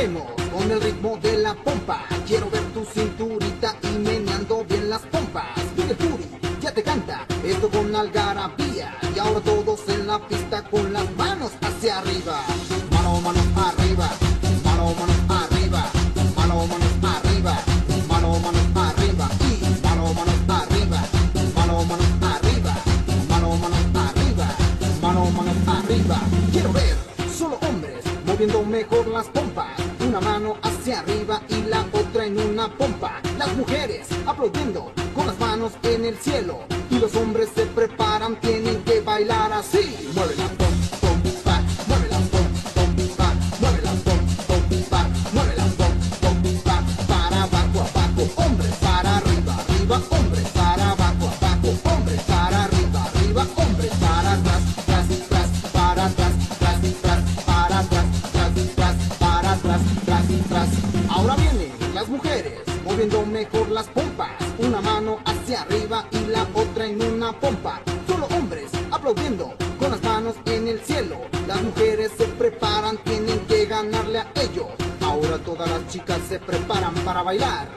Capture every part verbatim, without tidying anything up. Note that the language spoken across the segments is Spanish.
bailaremos con el ritmo de la pompa. Quiero ver tu cinturita y meneando bien las pompas. Miguel Turi ya te canta esto con algarabía. Y ahora todos en la pista con las manos hacia arriba. Mano, mano arriba, mano, mano arriba, mano, mano arriba, mano, mano arriba y mano, mano arriba, mano, mano arriba, mano, mano arriba, mano, mano arriba. Quiero ver solo hombres moviendo mejor las pompas. Una mano hacia arriba y la otra en una pompa. Las mujeres aplaudiendo con las manos en el cielo. Y los hombres se preparan, tienen que bailar así. Mueve la pom, pom, pa, mueve la pom, pom, pa, mueve la pom, pom, pa, mueve la pom, pom, pa. Para abajo, abajo, hombres para arriba, arriba, hombres para abajo, abajo, hombres para arriba, arriba, hombres para atrás, tras, tras, para atrás, tras, tras, para atrás, tras, tras, para atrás, tras, tras. Ahora vienen las mujeres moviendo mejor las pompas. Una mano hacia arriba y la otra en una pompa. Solo hombres aplaudiendo con las manos en el cielo. Las mujeres se preparan, tienen que ganarle a ellos. Ahora todas las chicas se preparan para bailar.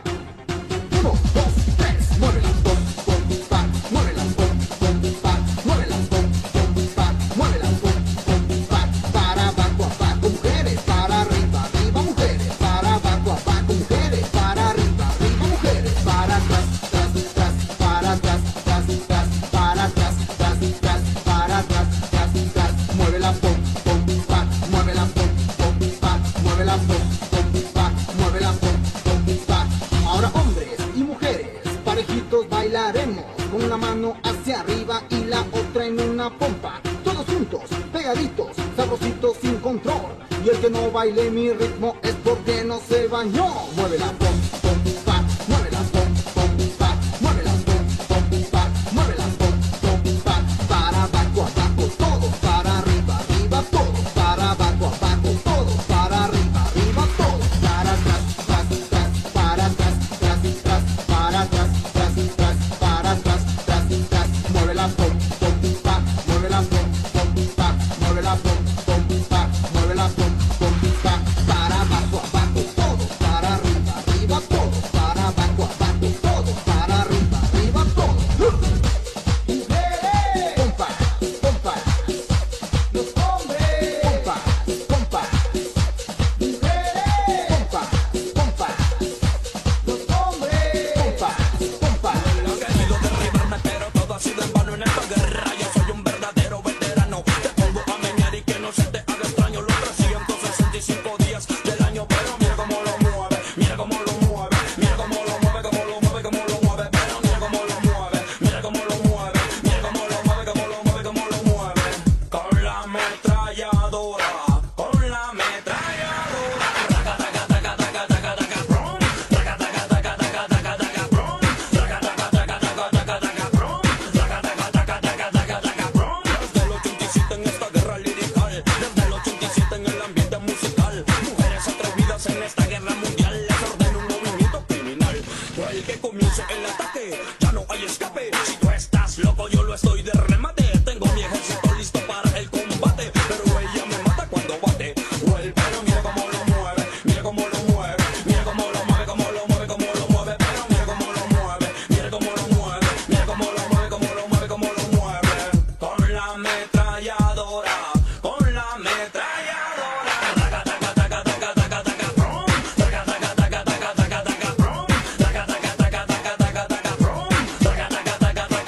Uno, dos, tres, mueve la pom, pom, pa, mueve la pom, pom, pa, mueve la pom, pom, pa, mueve la pom, pom, pa. Para abajo, abajo, mujeres, para arriba, arriba, mujeres, para abajo, abajo, mujeres, para arriba, arriba, mujeres, para atrás, tras, tras, para atrás, tras, tras, para atrás, tras, tras, para atrás, tras, tras. Mueve la pom, pom, pa, mueve la pom, pom, pa, mueve la pom, pom, pa, mueve la pom, pom, pa. Ahora hombres y mujeres parejitos bailaremos con una mano hacia arriba y la otra en una pompa. Todos juntos, pegaditos, sabrositos sin control. Y el que no baile mi ritmo es porque no se bañó. Mueve la pom, pom, pa, mueve la pom, pom, pa, mueve la pom, pom, pa, mueve la pom, pom, pa. Para abajo, abajo, todos para arriba, arriba, todos para abajo, abajo, todos para arriba, arriba, todos para atrás, tras, tras, para atrás, tras, tras, para atrás, tras, tras, para atrás, tras, tras. Mueve la pom, pom, pa, mueve la pom, pom, pa, mueve la pom, pom, pa, mueve la pom, pom, pa. Para abajo, abajo, todos para arriba, arriba, todos para abajo, abajo, todos para arriba, arriba, todos. Mujeres, pompa, pompa, los hombres, pompa, pompa, mujeres, pompa, pompa, los hombres, pompa, pompa. No he querido derribarme, pero todo ha sido en vano en esta guerra. Yo soy un verdadero veterano. Te pongo a menear y que no se te haga extraño los trescientos sesenta y cinco días del año. Pero mira cómo lo mueve, mira cómo lo mueve, mira cómo lo mueve, cómo lo mueve, cómo lo mueve. Pero mira cómo lo mueve, mira cómo lo mueve, mira cómo lo mueve, cómo lo mueve, cómo lo mueve. Con la ametralladora, con la ametralladora. Raca, taca, taca, taca, taca, taca, brum. Raca, taca, taca, taca, taca, taca, brum. Raca, taca, taca, taca, taca, taca, brum. Raca, taca, taca, taca, taca, taca, brum. Desde el ochenta y siete en esta guerra lirical, desde el ochenta y siete en el ambiente musical, mujeres atrevidas en esta guerra mundial, les ordeno un movimiento criminal. El que comience el ataque, ya no hay escape. Si tú estás loco, yo lo estoy de remate. Tengo mi ejército listo para el combate, pero ella me mata cuando bate. Well, pero mira cómo lo mueve, mira cómo lo mueve, mira cómo lo mueve, cómo lo mueve, cómo lo mueve. Pero mira cómo lo mueve, mira cómo lo mueve, mira cómo lo mueve, cómo lo mueve, cómo lo mueve. Con la ametralladora, con la ametralladora. Raca, taca, taca, taca, taca, taca, brum. Raca, taca, taca, taca, taca, taca, brum. Raca, taca, taca, taca, taca, taca, brum. Raca, taca, taca, taca,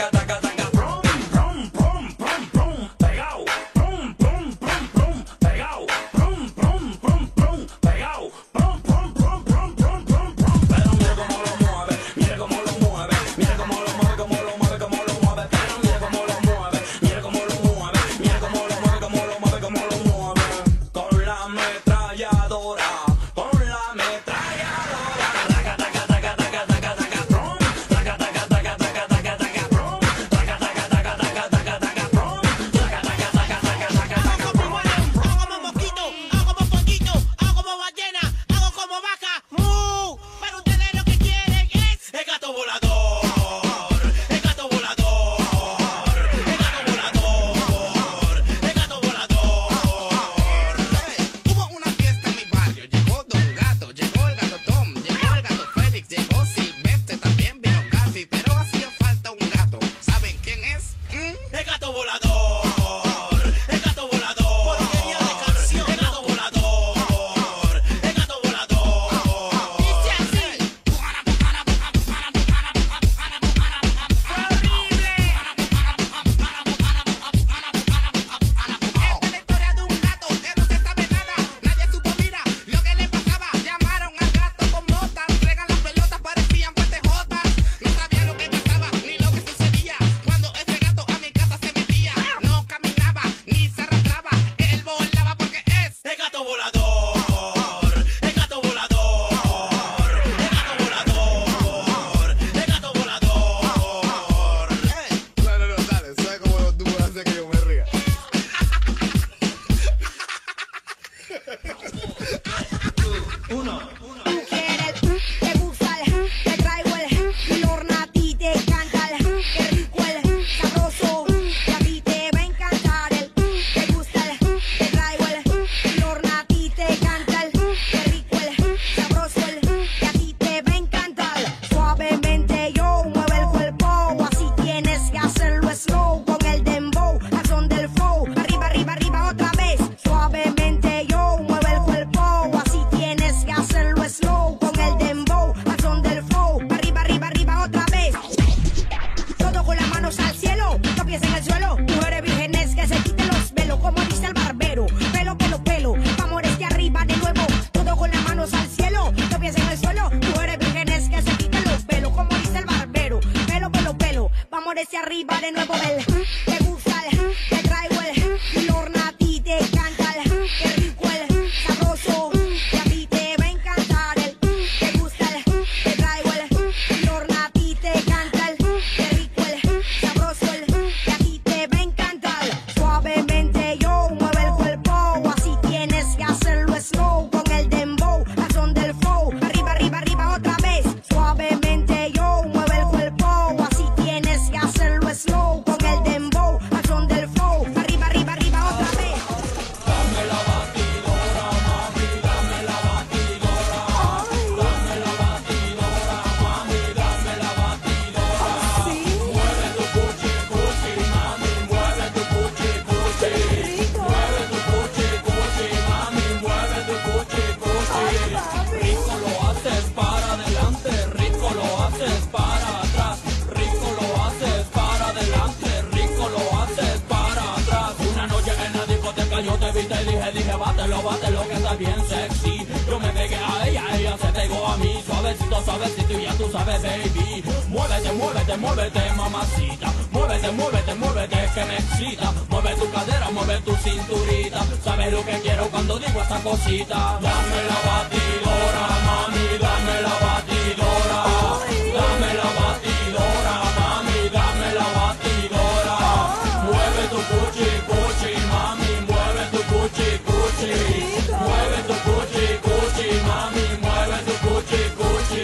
ese arriba de nuevo el. Te gusta el, te traigo el, Lorna a ti te canta el, qué rico el, sabroso, y a ti te va a encantar el. Te gusta el, te traigo el, Lorna a ti te canta el, qué rico el, sabroso el, y a ti te va a encantar. Suavemente yo mueve el cuerpo, así tienes que hacerlo slow con el dembow, al son del flow, arriba, arriba, arriba otra vez. Suavemente yo mueve el cuerpo, así tienes que hacerlo slow con el dembow, al son del flow, arriba, arriba, arriba otra vez. Dame la batidora, mami, dame la batidora. Dame la batidora, mami, dame la batidora. Mueve tu cuchi, cuchi, mami, mueve tu cuchi, cuchi. Mueve tu cuchi, cuchi, mami, mueve tu cuchi, cuchi. Rico lo haces para adelante, rico lo haces para atrás. Rico lo haces para adelante, rico lo haces para atrás. Una noche en la discoteca yo te vi, te dije, dije, bátelo, bátelo, que está bien sexy. Yo me pegué a ella, ella se pegó a mí. Suavecito, suavecito y ya tú sabes, baby. Muévete, muévete, muévete, mamacita. Muévete, muévete, muévete, que me excita. Mueve tu cadera, mueve tu cinturita. Sabes lo que quiero cuando digo esta cosita. Dame la batidora, mami, dame la batidora. Dame la batidora, mami, dame la batidora. Mueve tu cuchi, cuchi, mami, mueve tu cuchi, cuchi. Mueve tu cuchi, cuchi, mami, mueve tu cuchi, cuchi.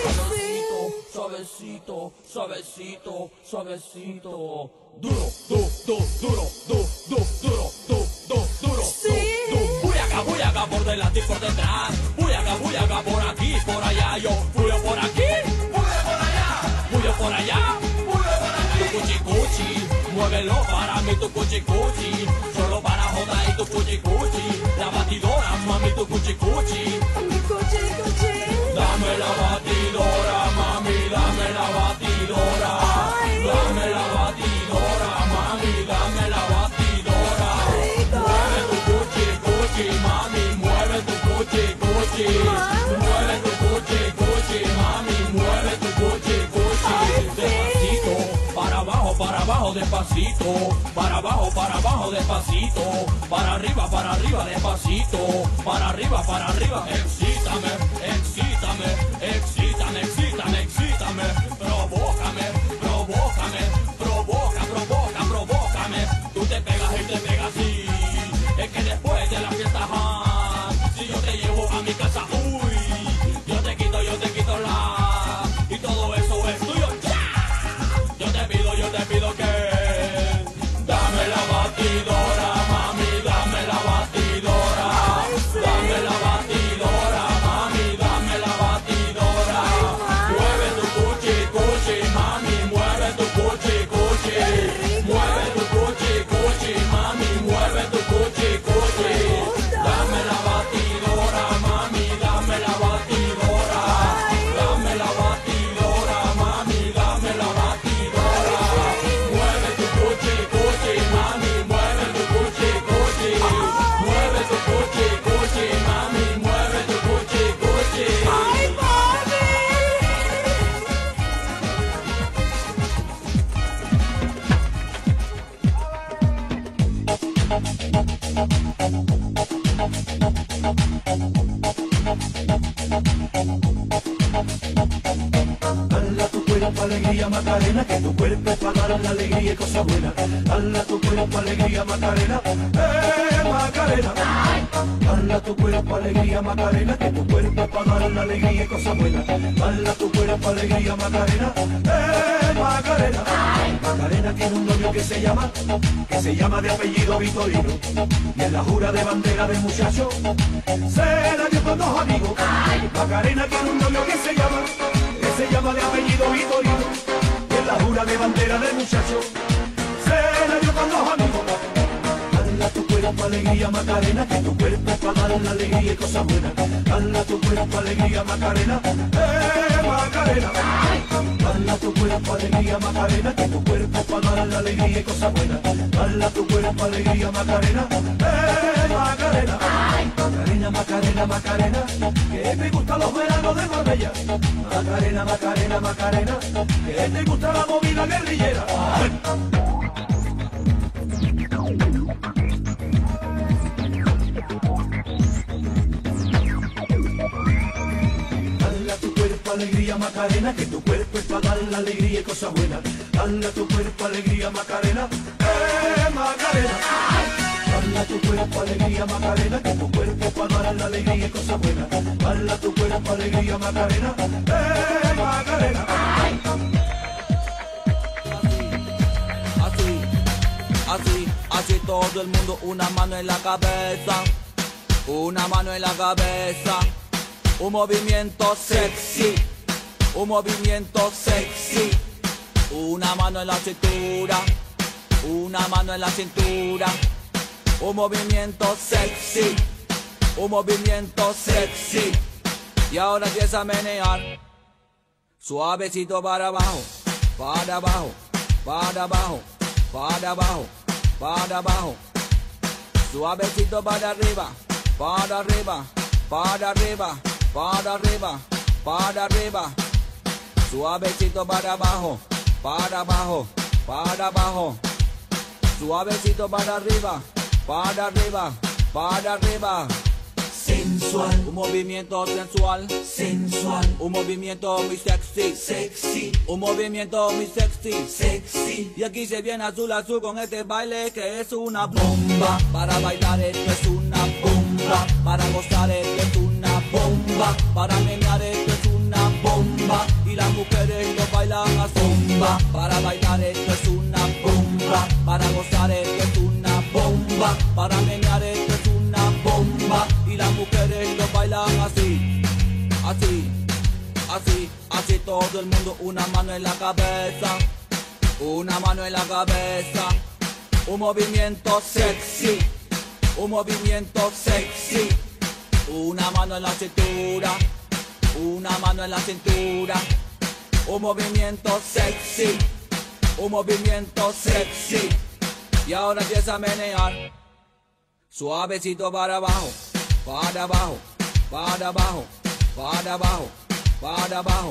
Suavecito, suavecito, suavecito. Duro, du, du, duro, du, du, duro, du, du, duro, du, du. Voy acá, voy acá por delante y por detrás. Voy acá, voy acá por aquí, por allá. Yo fui por aquí, fui por allá. Fui por allá, fui por allá. Tu cuchi, cuchi, muévelo para mí, tu cuchi, cuchi. Solo para joda y tu cuchi, cuchi. La batidora, mami, tu cuchi, cuchi. Dame la batidora, mami, dame la batidora. Dame la batidora, mami, dame la batidora. Mueve tu cuchi, cuchi, mami, mueve tu cuchi, cuchi. Mueve tu cuchi, cuchi, mami, mueve tu cuchi, cuchi. Despacito, para abajo, para abajo, despacito. Para abajo, para abajo, despacito. Para arriba, para arriba, despacito. Para arriba, para arriba, excítame, excítame, excítame, excítame, excítame. Provócame, provócame, provoca, provoca, provócame. Tú te pegas y te pegas así. Es que después de la fiesta, ajá, si yo te llevo a mi casa, uy, yo te quito, yo te quito la, y todo eso es tuyo, ya. Yo te pido, yo te pido que dame la batidora, mami, dame la batidora. Dame la batidora, mami, dame la batidora. Mueve tu cuchi, cuchi, mami, mueve tu cuchi, cuchi. Mueve tu cuchi, cuchi, mami, mueve tu cuchi, cuchi. Dame la batidora, mami, dame la batidora. Dame la batidora, mami, dame la batidora. Mueve tu cuchi, cuchi, mami, mueve tu cuchi, cuchi. Mueve tu cuchi, cuchi, mami, mueve tu cuchi, cuchi. ¡Ay, mami! Dala tu cuerpo alegría Macarena, que tu cuerpo es para dar la alegría y cosa buena. Dala tu cuerpo alegría Macarena, eh Macarena. Dala tu cuerpo alegría Macarena, que tu cuerpo es para dar la alegría y cosa buena. Dala tu cuerpo alegría Macarena, eh Macarena. Macarena tiene un novio que se llama, que se llama de apellido Vitorino. Y en la jura de bandera del muchacho se la dio con dos amigos. Macarena tiene un novio que se llama, que se llama de apellido Vitorino. Y en la jura de bandera del muchacho se la dio con dos amigos. Dala tu cuerpo alegría Macarena, que tu cuerpo es para dar la alegría y cosas buenas. Dala tu cuerpo alegría Macarena, eh Macarena. Dala tu cuerpo alegría Macarena, que tu cuerpo cuerpo para dar la alegría y cosas buenas. Dale a tu cuerpo alegría, Macarena. ¡Eh, Macarena! Macarena, Macarena, Macarena, que te gustan los veranos de Marbella. Macarena, Macarena, Macarena, que te gusta la movida guerrillera. Dale a tu cuerpo alegría, Macarena, que tu cuerpo es para dar la alegría y cosas buenas. Dale a tu cuerpo alegría, Macarena. ¡Eh, Macarena! Dale a tu cuerpo alegría, Macarena, que tu cuerpo para dar la alegría y cosas buenas. Dale a tu cuerpo alegría, Macarena. ¡Eh, Macarena! Así, así, así todo el mundo, una mano en la cabeza, una mano en la cabeza, un movimiento sexy, un movimiento sexy, una mano en la cintura, una mano en la cintura, un movimiento sexy, un movimiento sexy, y ahora empieza a menear, suavecito para abajo, para abajo, para abajo, para abajo, para abajo, suavecito para arriba, para arriba, para arriba, para arriba, para arriba, suavecito para abajo, para abajo, para abajo, suavecito para arriba, para arriba, para arriba. Sensual, Un movimiento sensual, sensual, un movimiento muy sexy, sexy, un movimiento muy sexy, sexy. y aquí se viene azul azul con este baile que es una bomba. Para bailar esto es una bomba, para gozar esto es una bomba, para menear esto es una bomba, y las mujeres lo bailan a bomba. Para bailar esto es una bomba, para gozar esto es una bomba, para menear esto es una bomba, y las mujeres lo bailan así, así, así, así todo el mundo, una mano en la cabeza, una mano en la cabeza, un movimiento sexy, un movimiento sexy, una mano en la cintura, una mano en la cintura, un movimiento sexy, un movimiento sexy, y ahora empieza a menear, suavecito para abajo, para abajo, para abajo, para abajo, para abajo,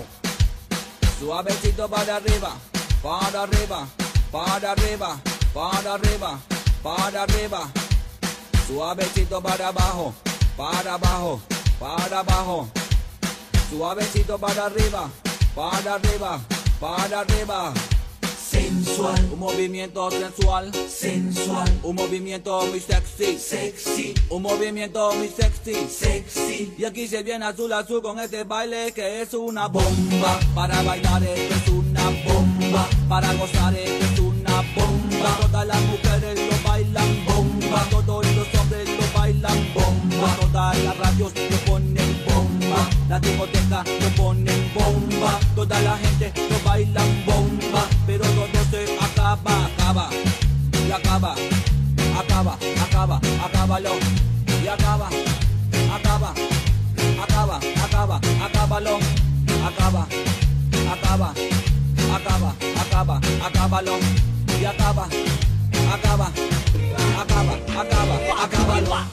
suavecito para arriba, para arriba, para arriba, para arriba, para arriba, suavecito para abajo, para abajo, para abajo, suavecito para arriba, para arriba, para arriba. Sensual, Un movimiento sensual, sensual, un movimiento muy sexy, sexy, un movimiento muy sexy, sexy. y aquí se viene azul azul con este baile que es una bomba. Para bailar esto es una bomba, para gozar esto es una bomba. Todas las mujeres lo bailan bomba, todos los hombres lo bailan bomba. Todas las radios lo ponen bomba, la discoteca lo ponen bomba. Toda la gente lo bailan bomba, pero todo se acaba, acaba, y acaba, acaba, acaba, acábalo, y acaba, acaba, acaba, acaba, acábalo, acaba, acaba, acaba, acaba, acábalo, y acaba, acaba, acaba, acaba, acábalo.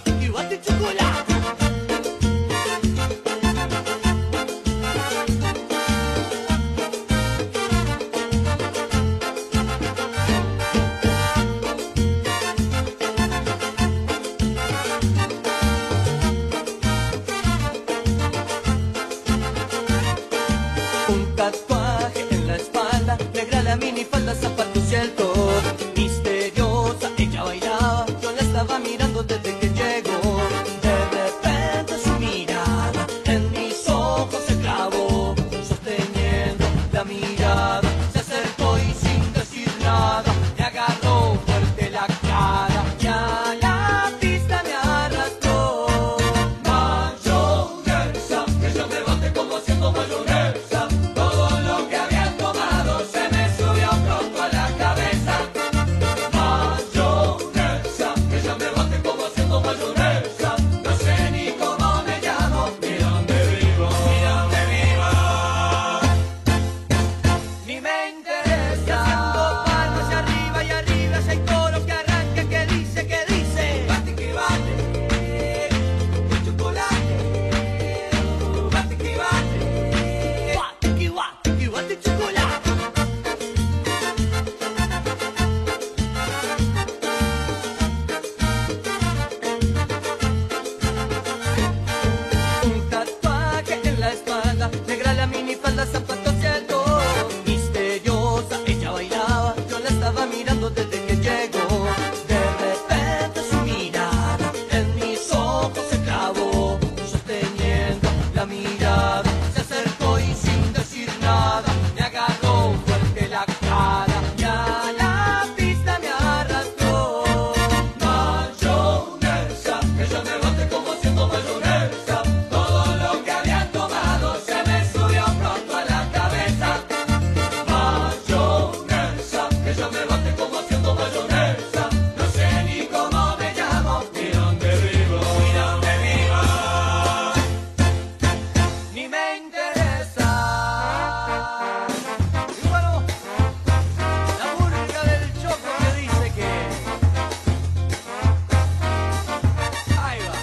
Un tatuaje en la espalda, negra la minifalda, zapatos y el top. Misteriosa, ella bailaba, yo la estaba mirando desde que llegó. nada, me agarró fuerte la cara y a la pista me arrastró. Mayonesa, que yo me bote como siendo mayonesa. Todo lo que había tomado se me subió pronto a la cabeza. Mayonesa, que yo me bote como siendo mayonesa. No sé ni cómo me llamo, ni dónde vivo, ni dónde vivo. Ni me interesa. Y bueno, la música del Choco que dice que ahí va.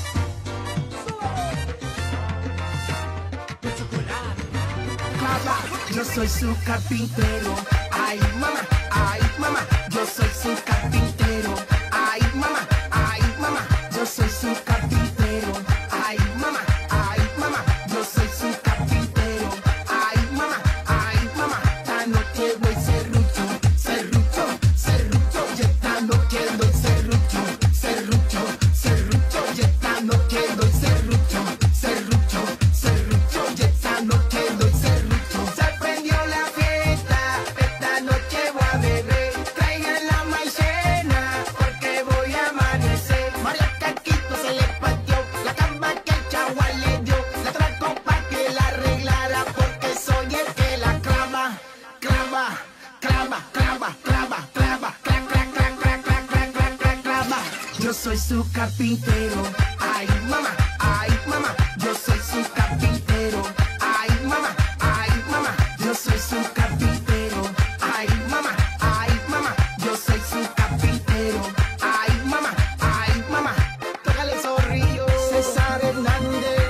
Yo soy su carpintero, ay mamá, ay mamá, yo soy su carpintero, ay mamá, ay mamá, yo soy su carpintero, ay mamá, ay mamá, yo soy su carpintero, ay mamá, ay mamá, esta noche voy serrucho, serrucho, serrucho, y esta noche doy serrucho, serrucho, serrucho, y esta noche doy serrucho, serrucho, serrucho, y esta noche doy serrucho. Se prendió la fiesta, esta noche voy a beber, traigan la maicena, porque voy a amanecer. María Caquito se le partió la cama que el chagual le dio, la trajo pa' que la arreglara, porque soy el que la clava, clava, clava, clava, clava, clava, clava, clava, clava, clava, clava, clava. Yo soy su carpintero, ay mamá, ay mamá, yo soy su carpintero, ay mamá, ay mamá, yo soy su carpintero, ay mamá, ay mamá, yo soy su carpintero, ay mamá, ay mamá, tócale zorrillo, César Hernández.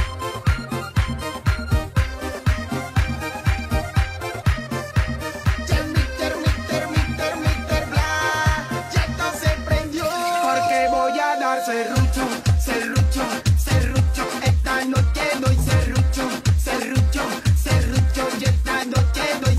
Ya Mister, Mister, Mister, Mister Bla, ya esto se prendió, porque voy a dar serrucho, serrucho, serrucho, esta noche doy serrucho, serrucho, serrucho, y esta noche doy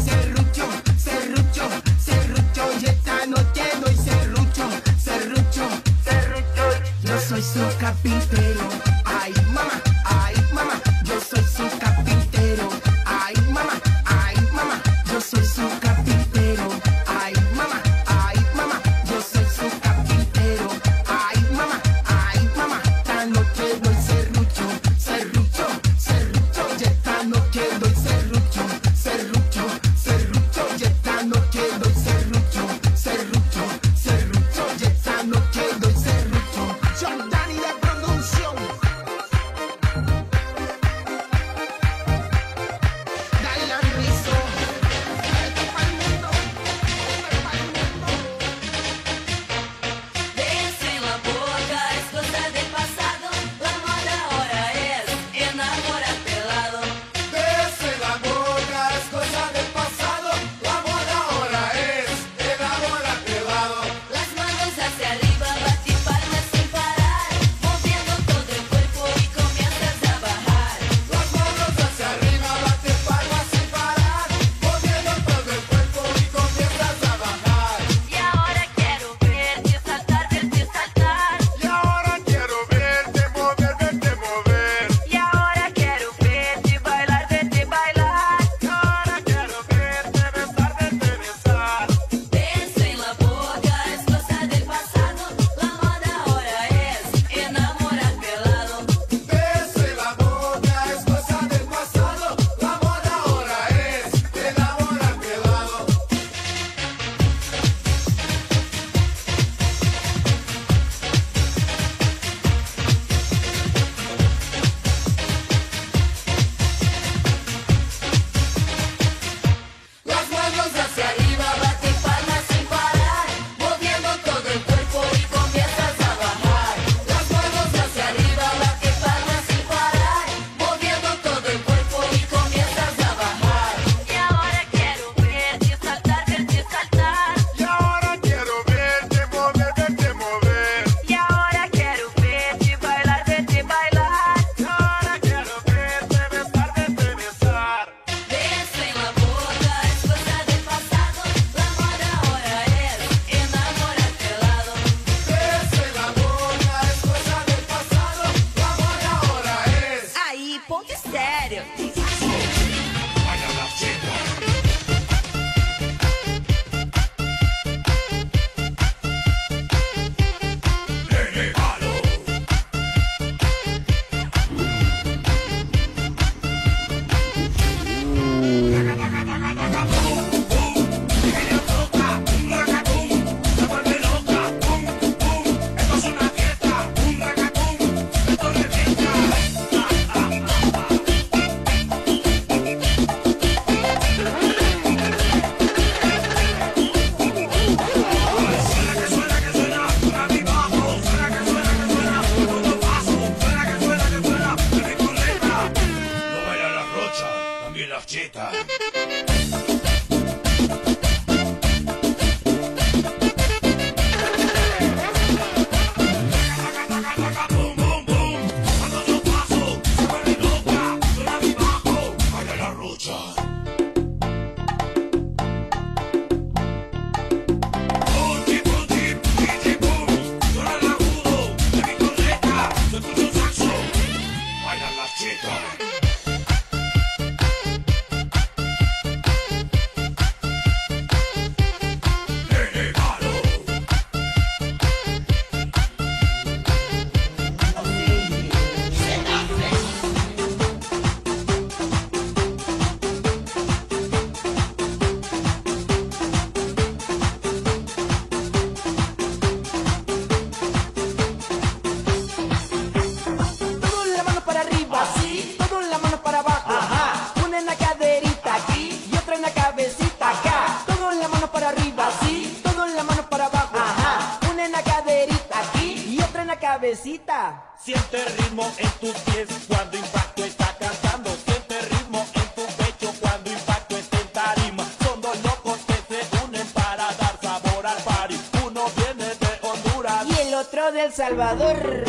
cabecita. Siente ritmo en tus pies cuando Impacto está cantando. Siente ritmo en tu pecho cuando Impacto está en tarima. Son dos locos que se unen para dar sabor al party. Uno viene de Honduras y el otro de El Salvador.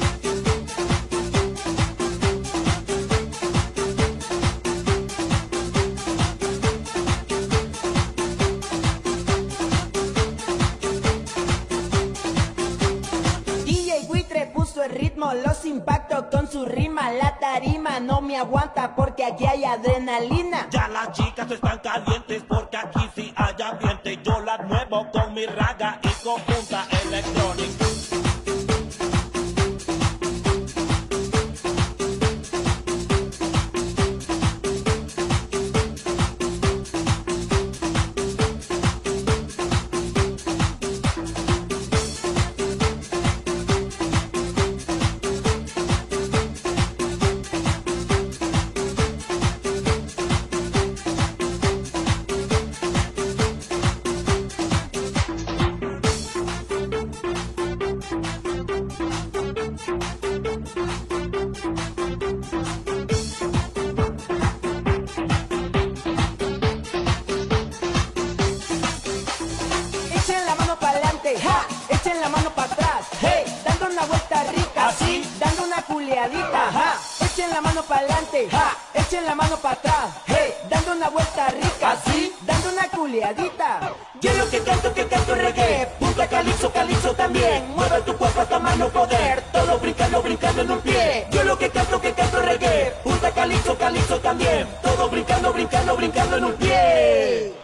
El ritmo, los Impacto con su rima. La tarima no me aguanta porque aquí hay adrenalina. Ya las chicas están calientes porque aquí sí hay ambiente. Yo las muevo con mi raga y con punta electrónica. Echen la mano para atrás, hey, dando una vuelta rica, así, dando una culeadita, ajá. Echen la mano para adelante, ja, echen la mano para atrás, hey, dando una vuelta rica, así, dando una culeadita. Yo lo que canto, que canto reggae, punta calipso, calipso también. Mueve tu cuerpo hasta más no poder, todo brincando, brincando en un pie. Yo lo que canto, que canto reggae, punta calipso, calipso también. Todo brincando, brincando, brincando en un pie.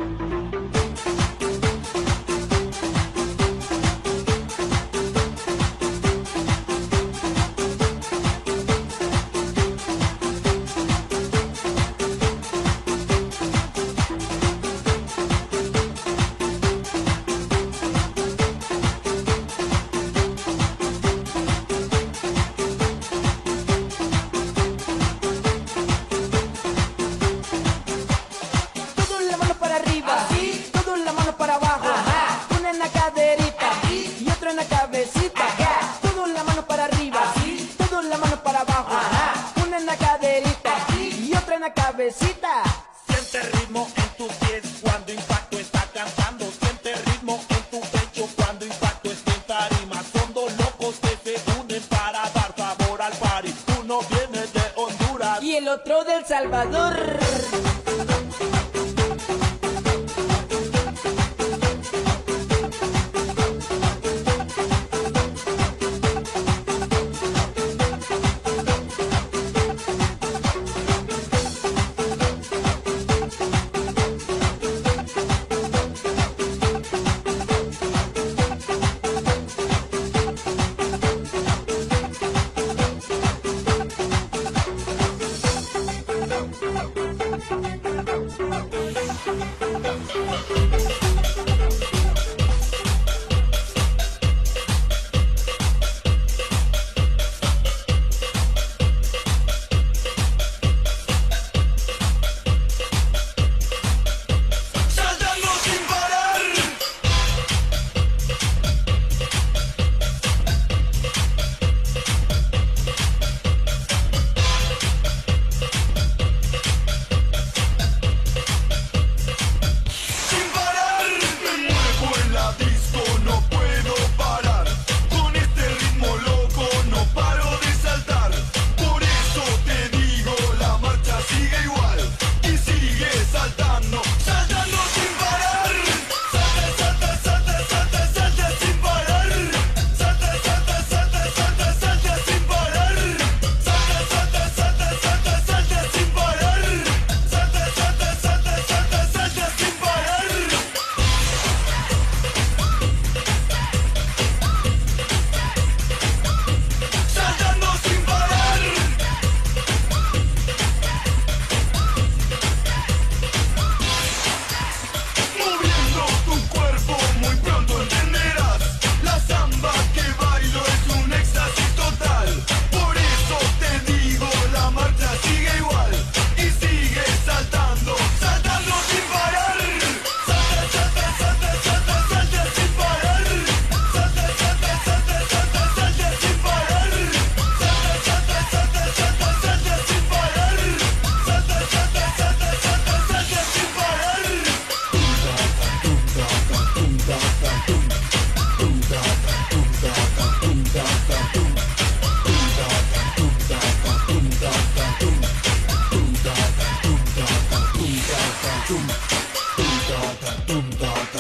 Siente ritmo en tus pies cuando Impacto está cantando. Siente ritmo en tu pecho cuando Impacto está en tarima. Son dos locos que se unen para dar sabor al party. Uno viene de Honduras y el otro de El Salvador.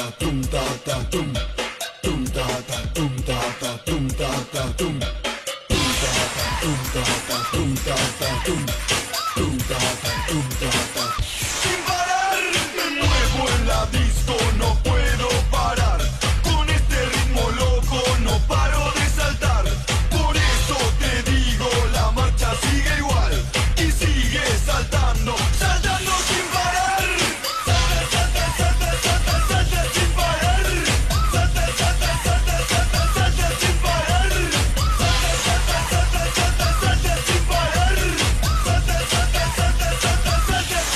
tum ta ta tum, tum ta ta tum ta ta tum ta ta tum, tum ta ta tum ta ta tum ta ta tum, tum ta ta tum ta ta. Sin parar me muevo en la disco, no puedo parar. Con este ritmo loco no paro de saltar. Por eso te digo, la marcha sigue igual y sigue saltando, saltando sin parar. Salta, salta, salta, salta, salta sin parar. Salta, salta, salta, salta, salta sin parar. Salta, salta, salta, salta, salta sin parar. Salta, salta, salta, salta, salta sin parar.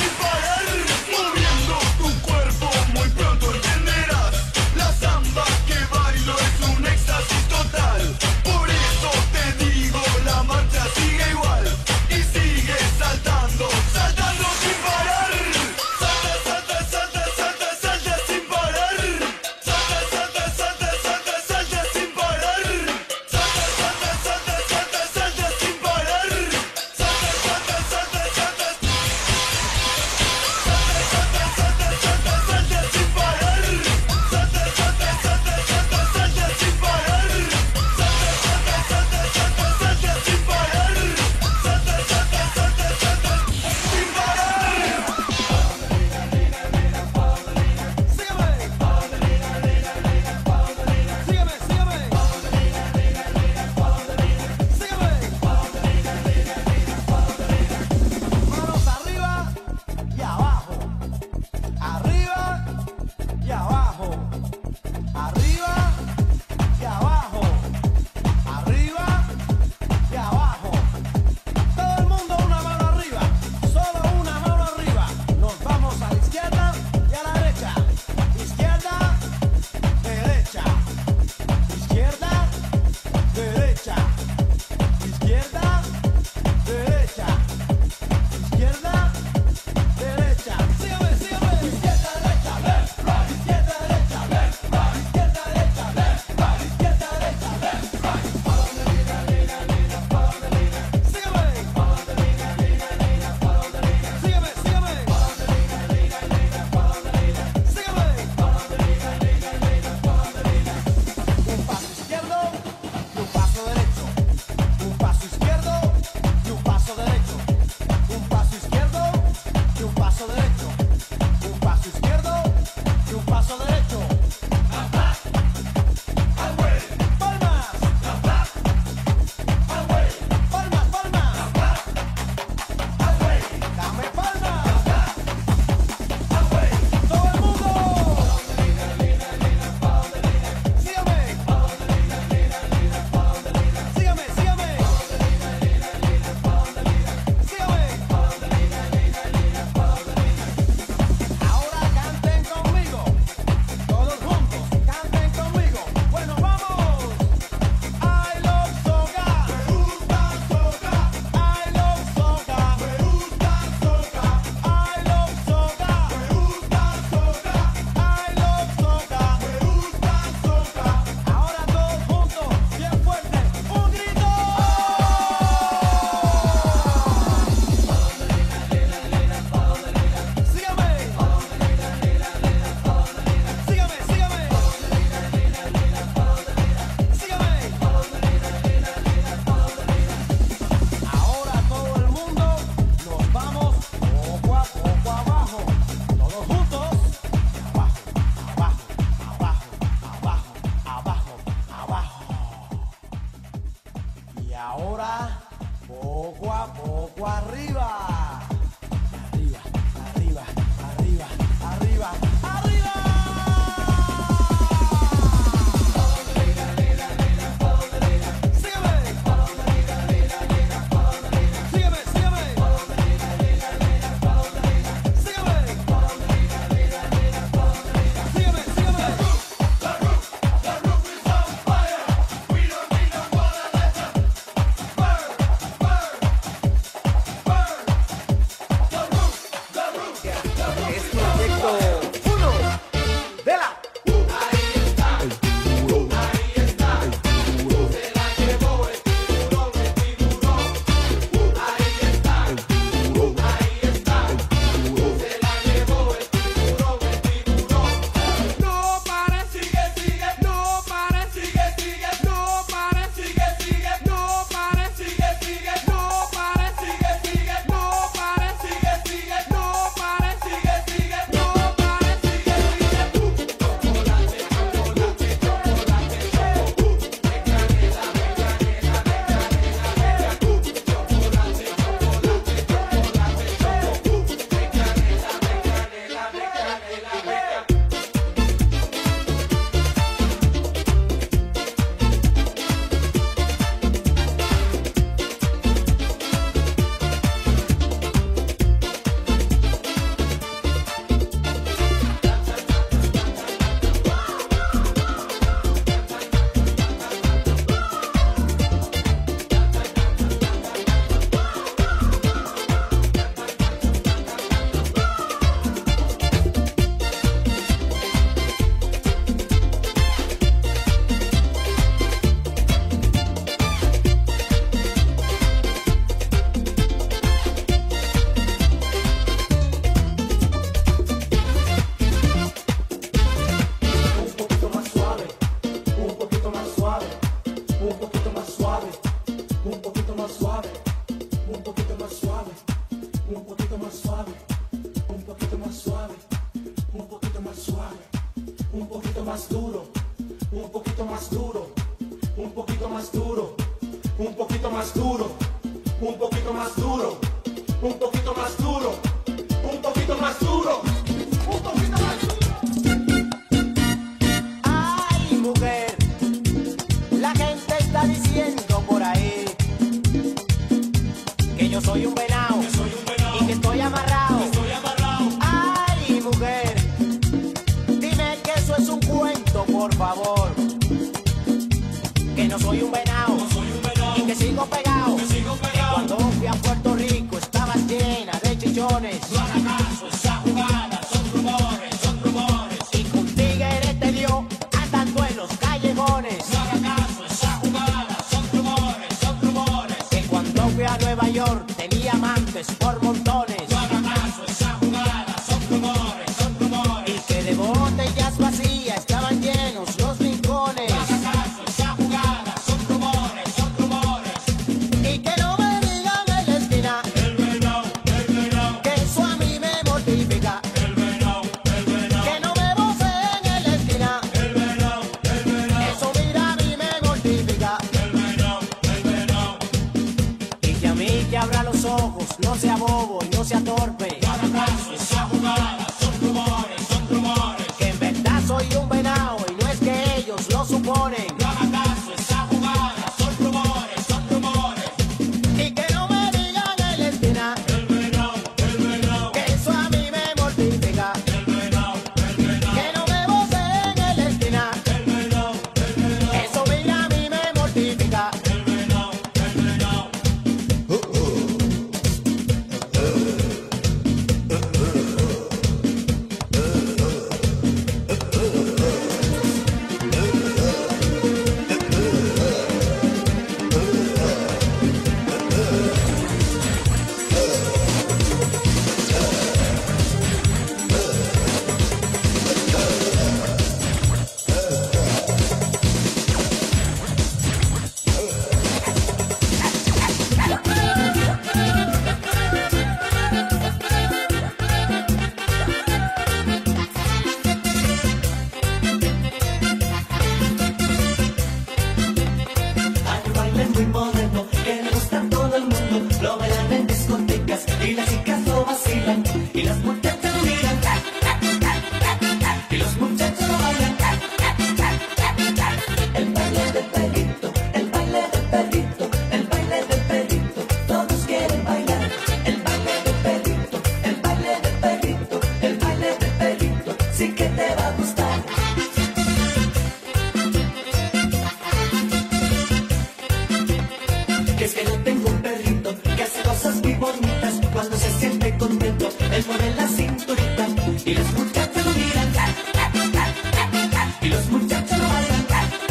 un poquito más duro, un poquito más duro, un poquito más duro, un poquito más duro, un poquito más duro, un poquito más duro, un poquito más duro, un poquito más duro. Ay, mujer, la gente está diciendo por ahí que yo soy un venado y que estoy amarrado. Ay, mujer, dime que eso es un cuento, por favor. Que no soy un venado y que sigo pegado. Que cuando fui a Puerto Rico estabas llena de chichones. No hagas caso, esa jugada son rumores, son rumores. Y con tigres te dio andando en los callejones. No hagas caso, esa jugada son rumores, son rumores. Que cuando fui a Nueva York tenía amantes por montones. No hagas caso, esa jugada son rumores, son rumores. Y que de botellas vacías estaban llenos los rincones. No hagas caso, esa jugada son rumores, son rumores. Y que no me digan en la esquina El venado, el venado, que eso a mí me mortifica. el venado, el venado, Que no me voceen en la esquina, el venado, el venado, eso mira a mí me mortifica. el venado, el venado. Y que a mí que abra los ojos, no sea bobo y no sea torpe. No hagas caso, esa jugada son rumores, son rumores. Que en verdad soy un venado y no es que ellos lo suponen. No hagas caso, esa jugada son rumores, son rumores. Y que no me digan en la esquina El venado, el venado, que eso a mí me mortifica. el venado, el venado, Que no me voceen en la esquina, el venado, el venado, eso mira a mí me mortifica. el venado, el venado. Hay un baile muy moderno que le gusta a todo el mundo. Lo bailan en discotecas y las chicas lo vacilan. Y las muchachas lo miran. Y los muchachos lo bailan. El baile del perrito, el baile del perrito, el baile del perrito. Todos quieren bailar. El baile del perrito, el baile del perrito, el baile del perrito. Sí que te va a gustar. Que es que yo tengo un perrito que hace cosas muy bonitas. Cuando se siente contento, él mueve la cinturita y los muchachos lo miran. Y los muchachos lo bailan.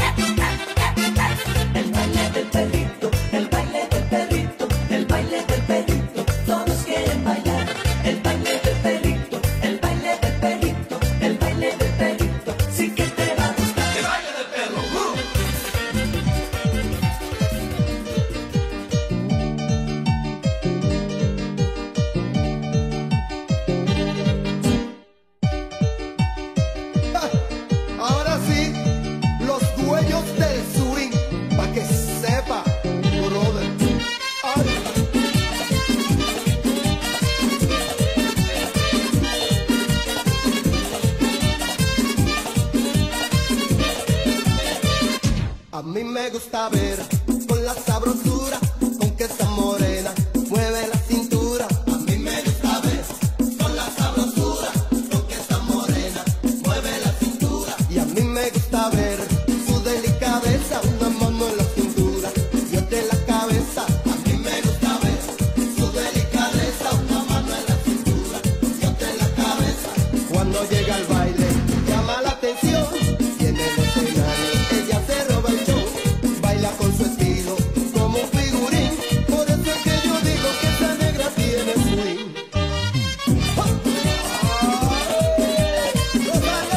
El baile del perrito, el baile del perrito, el baile del perrito. Todos quieren bailar. El baile del perrito, el baile del perrito, el baile del perrito. Sí que te va a gustar. El baile del perro. Ahora sí, los dueños del swing, pa' que sepa, brother. Ay. A mí me gusta ver con la sabrosura con que esa morena mueve la cintura. A mí me gusta ver con la sabrosura con que esa morena mueve la cintura. Y a mí me gusta ver su delicadeza, una mano en la cintura y otra en la cabeza. A mí me gusta ver su delicadeza, una mano en la cintura y otra en la cabeza. Cuando llega al baile llama la atención, tiene el escenario, ella se roba el show, baila con su estilo como un figurín. Por eso es que yo digo que esa negra tiene swing. ¡Ja! ¡Ay! ¡Gózalo!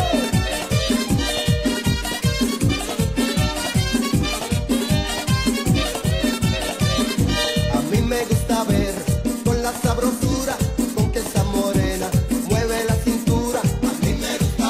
A mí me gusta ver con la sabrosura con que esa morena mueve la cintura. A mí me gusta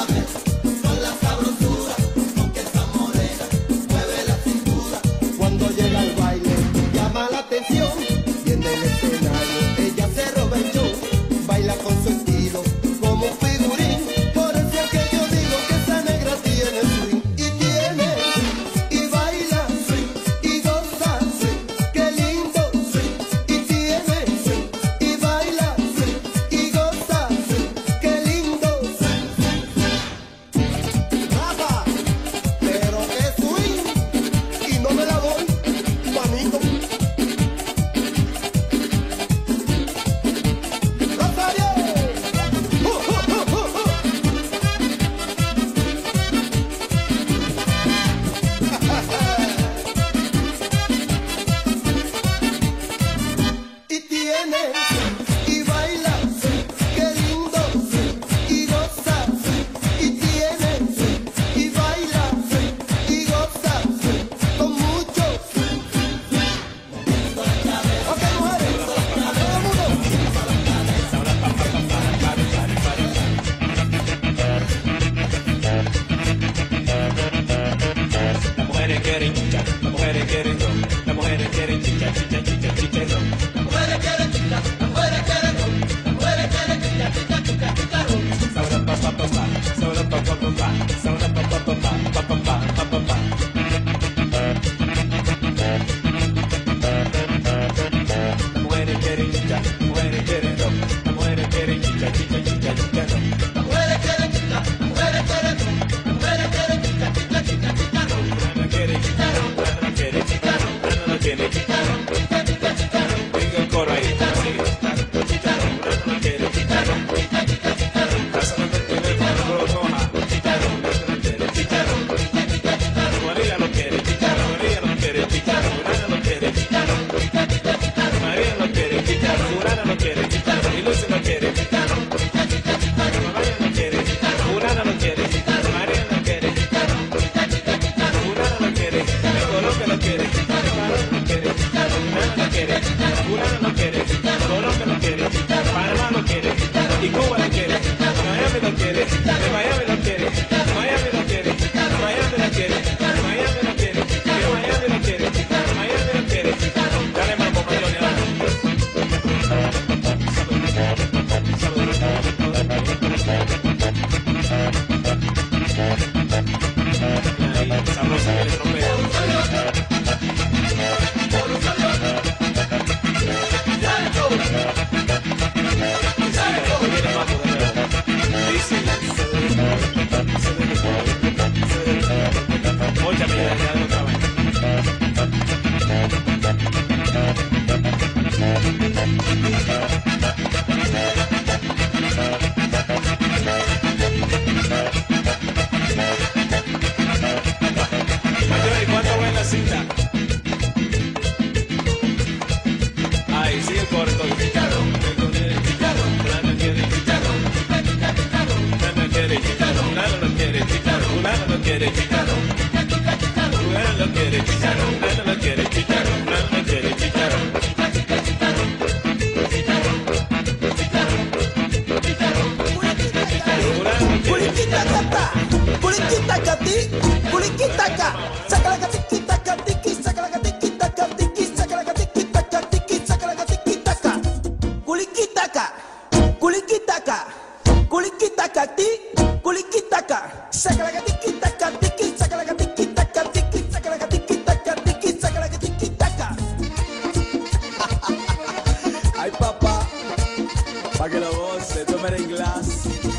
De Miami lo quiere, Miami lo quiere, Miami lo quiere, Miami lo quiere, de Miami lo quiere, Miami lo quiere. Dale mambo, Mayoni, ahora. Ahí, sabrosa que le trompea. Mucha mierda, ya no trabaja. Mayori, ¿cuánto va en la cinta? Ay, sigue el corto. Chicharrón, chicharrón, fulano quiere chicharrón, fulano quiere chicharrón, fulano no quiere chicharrón, fulano no quiere chicharrón, fulano no quiere chicharrón, fulano no quiere chicharrón, fulano no quiere chicharrón. Culiquita cata, culiquita cati, culiquita ca, saca la catiquita catiqui, saca la catiquita catiqui, saca la catiquita catiqui, saca la catiquita ca, culiquita ca, culiquita ca, culiquita cati, culiquita ca, saca la catiquita catiqui, saca la catiquita catiqui, saca la catiquita catiqui, saca la catiquita ca. Ay papá, pa' que lo goce, tome el glass.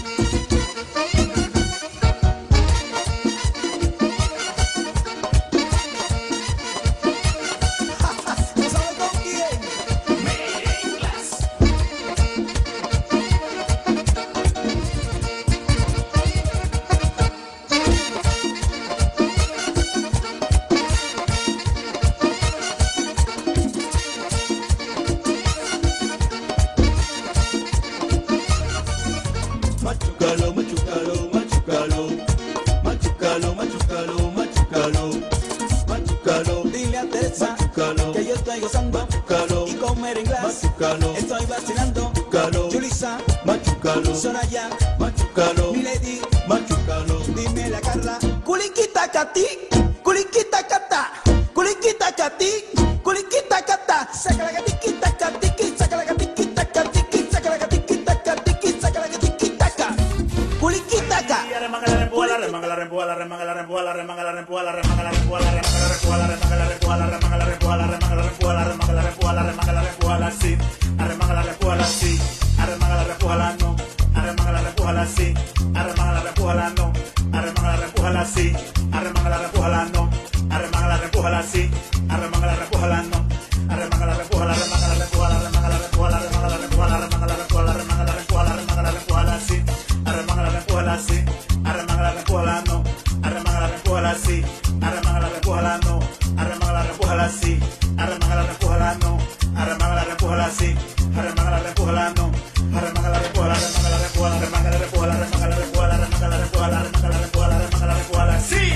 Machucalo, machucalo, machucalo, machucalo, machucalo, machucalo, machucalo. Dile a Teresa Machucalo, que yo estoy gozando machucalo, y con merenglás machucalo, estoy vacilando. machucalo, Julissa, machucalo, Soraya, machucalo, mi lady, machucalo. dime la Carla. Culiquita cati, culiquita cata, culiquita cati, culiquita cata, saca la catiquita catiqui, saca la catiquita catiqui, saca la catiquita catiqui, saca la catiquita ca, culiquita ca. Remanga la rempuja, la remanga la rempuja, la remanga la rempuja, la remanga la rempuja, la remanga la rempuja, la remanga la rempuja, la remanga la rempuja, la remanga la rempuja, la remanga la rempuja, la remanga la rempuja, la remanga la rempuja, la sí, arremanga la rempuja, la sí, arremanga la rempuja, la no, arremanga la rempuja, la sí, arremanga la rempuja, la no, arremanga la rempuja, la sí, arremanga la rempuja, la no, arremanga la rempuja, la sí, arremanga la rempuja, la no, arremanga la rempuja, la remanga la rempuja, la remanga la rempuja, la remanga la rempuja, la remanga la rempuja, la remanga la rempuja, la remanga la rempuja, la sí, arremanga la rempuja, la sí, arremanga la rempuja, la no, arremanga la rempuja, la sí, arremanga la rempuja, la no, arremanga la rempuja, la sí, arremanga la rempuja, la no, arremanga la rempuja, la sí, arremanga la rempuja, la no, arremanga la rempuja, la remanga la rempuja, la remanga la rempuja, la remanga la rempuja, la remanga la rempuja, la remanga la rempuja, la remanga la rempuja, la sí.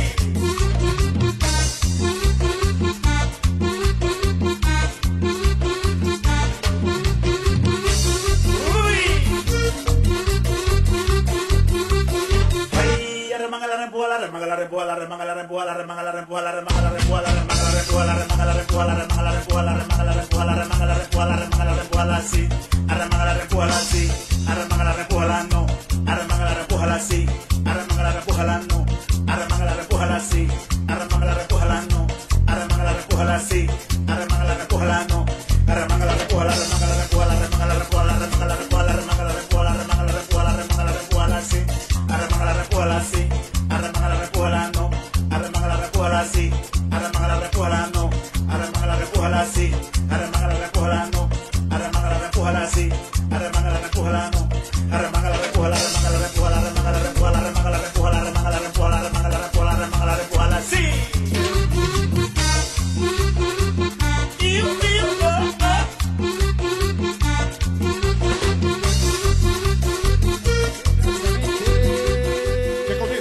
Remanga la rempuja, la remanga la rempuja, la remanga la rempuja, la remanga la rempuja, la remanga la rempuja, la remanga la rempuja, la remanga la rempuja, la remanga la rempuja, la remanga la rempuja, la remanga la rempuja, la remanga la rempuja, la sí, arremanga la rempuja, la sí, arremanga la rempuja, la no, arremanga la rempuja, la sí, arremanga la rempuja, la no, arremanga la rempuja, la sí, arremanga la rempuja, la no, arremanga la rempuja, la sí, arremanga la rempuja, la no, arremanga la rempuja, la remanga la rempuja, la remanga la rempuja, la remanga la rempuja, la remanga la rempuja, la remanga la rempuja, la remanga la rempuja, la sí, arremanga la rempuja, la sí, arremanga la rempuja, la no, arremanga la rempuja, la sí, arremanga la rempuja, la no, arremanga la rempuja, la sí, arremanga la rempuja, la no, arremanga la rempuja, la sí, arremanga la rempuja, la no, arremanga la rempuja, la remanga la rempuja, la remanga la rempuja, la remanga la rempuja, la remanga la rempuja, la remanga la rempuja, la remanga la rempuja, la sí. Que comience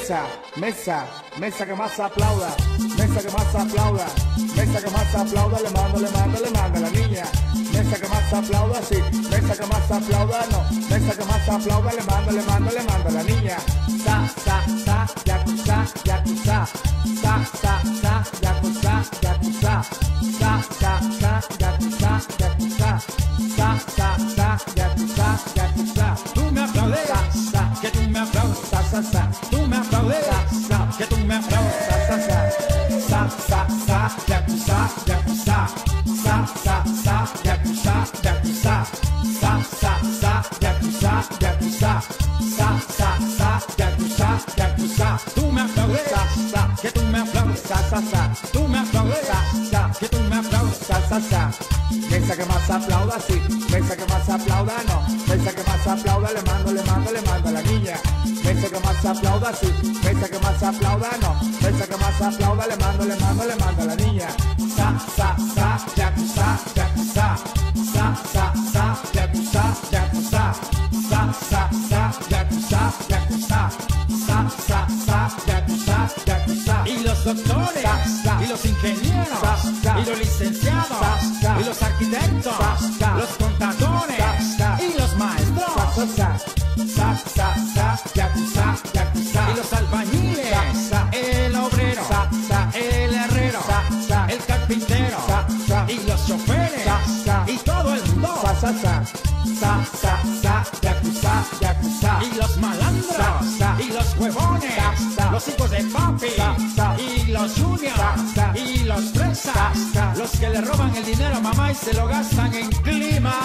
Mesa, mesa, mesa que más aplauda, mesa que más aplauda, mesa que más aplauda, le mando, le mando, le mando a la niña. Mesa que más aplauda, sí, mesa que más aplauda, no, mesa que más aplauda, le mando, le mando, le mando a la niña. Sa, sa, sa, yakuza, yakuza, sa, sa, sa, yakuza, yakuza, sa, sa, sa, yakuza, yakuza, sa, sa, sa, yakuza, yakuza. Tú me aplaudes, que tú me aplaudes, sa, sa, sa. Tú me aplaudes, que tú me aplaudes, sa, sa, sa, sa, sa, sa, yakuza, yakuza, sa, sa, sa, yakuza, yakuza, sa, sa, sa, yakuza, yakuza, sa, sa, sa, yakuza, yakuza. Tú me aplaudes, que tú me aplaudes, sa, sa, sa. Tú me aplaudes, que tú me aplaudes, sa, sa, sa. Mesa que más aplauda, sí, mesa que más aplauda, no, mesa que más aplauda, le mando, le mando, le mando a la niña. Mesa que más aplauda, sí, mesa que más aplauda, no, mesa que más aplauda, le mando, le mando, le mando a la niña. Sa, sa, sa, yakuza, yakuza, sa, sa, sa, yakuza, yakuza, sa, sa, sa, yakuza, yakuza, sa, sa, sa, yakuza, yakuza. y los doctores, Sa, sa. y los ingenieros, Sa, sa. y los licenciados, Sa, sa. y los arquitectos, Sa, sa. los contadores, Sa, sa. y los maestros, Sa, sa, sa, sa, sa, yakuza, yakuza. y los albañiles, Sa, sa. el obrero, Sa, sa. el herrero, Sa, sa. el carpintero, Sa, sa. y los choferes, Sa, sa. y todo el mundo, Sa, sa, sa, sa, sa, sa, yakuza, yakuza. y los malandros, Sa, sa. y los huevones, Sa, sa. los hijos de papi, Sa, sa. y los juniors, Sa, sa. y los fresas, Sa, sa. los que le roban el dinero a mamá y se lo gastan en clima.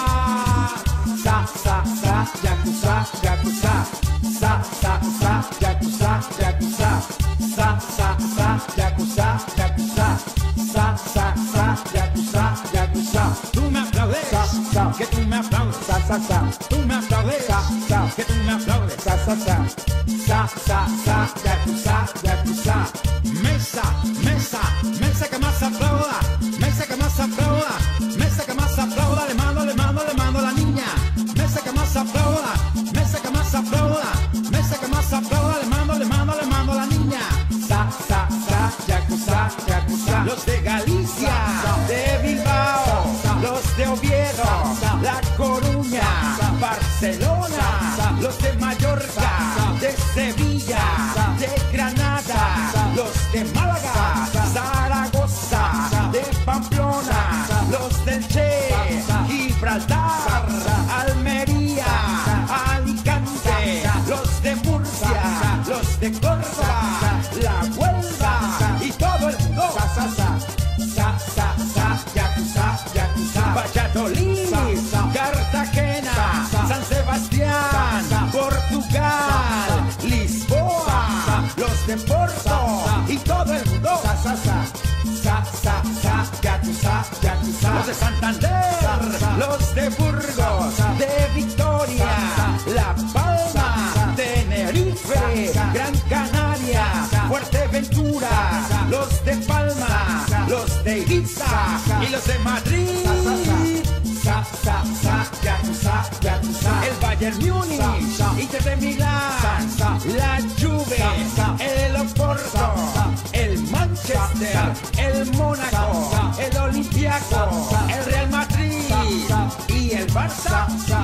Sa, sa, sa, yakuza, yakuza. Sa, sa, sa, yakuza, yakuza. Sa, sa, sa, yakuza, yakuza. Sa, sa, sa, yakuza, yakuza. Tú me aplaudes, Sa, sa. que tú me aplaudes, Sa, sa, sa. tú me aplaudes, Sa, sa. que tú me aplaudes. Sa, sa, sa. Sa, sa, sa, yakuza, yakuza. Mesa, mesa, mesa que más aplauda, mesa que más aplauda, mesa que más aplauda, le mando, le mando, le mando a la niña. Mesa que más aplauda, mesa que más aplauda, mesa que más aplauda, le mando, le mando, le mando a la niña. Sa, sa, sa, yakuza, yakuza. Los de Galicia, Sa, sa. de Bilbao, Sa, sa. los de Oviedo, Sa, sa. La Coruña, Sa, sa. Barcelona, Sa, sa. los de Mallorca, Sa, sa. de Sevilla, Sa, sa. de Granada, Sa, sa. los de Málaga, Sa, sa. Zaragoza, Sa, sa. de Pamplona, Sa, sa. los del Che, Sa, sa. Gibraltar, Sa, sa. Almería, Sa, Alicante, Sa, sa. los de Murcia, Sa, sa. los de Córdoba, Sa, la Huelva Sa, sa. y todo el mundo. Sa, sa, sa. Sa, sa, sa, yakuza, yakuza. Valladolid, Sa, sa. Cartagena, Sa, sa. San Sebastián, Sa, sa. Portugal, Sa, sa. Lisboa, Sa, sa. los de Porto Sa, sa. y todo el mundo. Sa, sa, sa. Sa, sa, sa, yakuza, yakuza. Los de Santander, Sa, sa. los de Burgos, Sa, sa. de Victoria, Sa, sa. La Palma, Sa, sa. Tenerife, Sa, sa. Gran Canaria, Sa, sa. Fuerteventura, Sa, sa. los de Palma, Sa, sa. los de Ibiza Sa, sa. y los de Madrid. Sa, sa, sa. Sa, sa, sa, yakuza, yakuza. El Bayern Múnich, Sa, sa. Inter de Milán, Sa, sa. la Juve, Sa, sa. el Oporto, Sa, sa. el Manchester, Sa, el Mónaco, Sa, sa. el Olympiacos, Sa, sa. el Real Madrid Sa, sa. y el Barça. Sa, sa.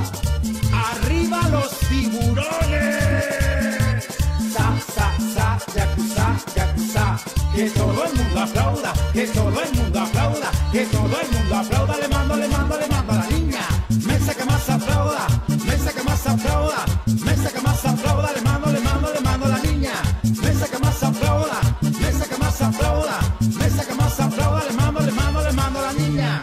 ¡Arriba los tiburones! Sa, sa, sa, yakuza, yakuza. Que todo el mundo aplauda, que todo el mundo aplauda, que todo el mundo aplauda, le mando, le mando, le mando a la niña. Mesa que más aplauda, mesa que más aplauda, mesa que más aplauda, le mando, le mando, le mando a la niña. Mesa que más aplauda, mesa que más aplauda, mesa que más aplauda, le mando, le mando, le mando a la niña.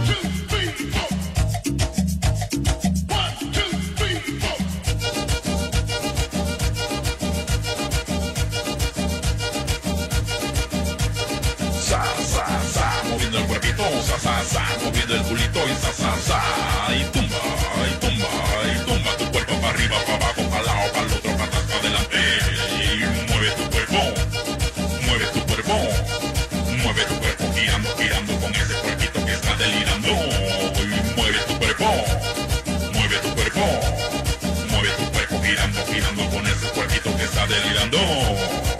Sa, sa, sa, moviendo el cuerpito, sa, sa, sa, moviendo el culito y sa, sa, sa, y tumba, y tumba, y tumba tu cuerpo para arriba, para abajo, para lado, para el otro, para atrás, para adelante, y mueve tu cuerpo, mueve tu cuerpo, mueve tu cuerpo, girando, girando con ese cuerpito que está delirando, y mueve tu cuerpo, mueve tu cuerpo, mueve tu cuerpo, girando, girando con ese cuerpito que está delirando.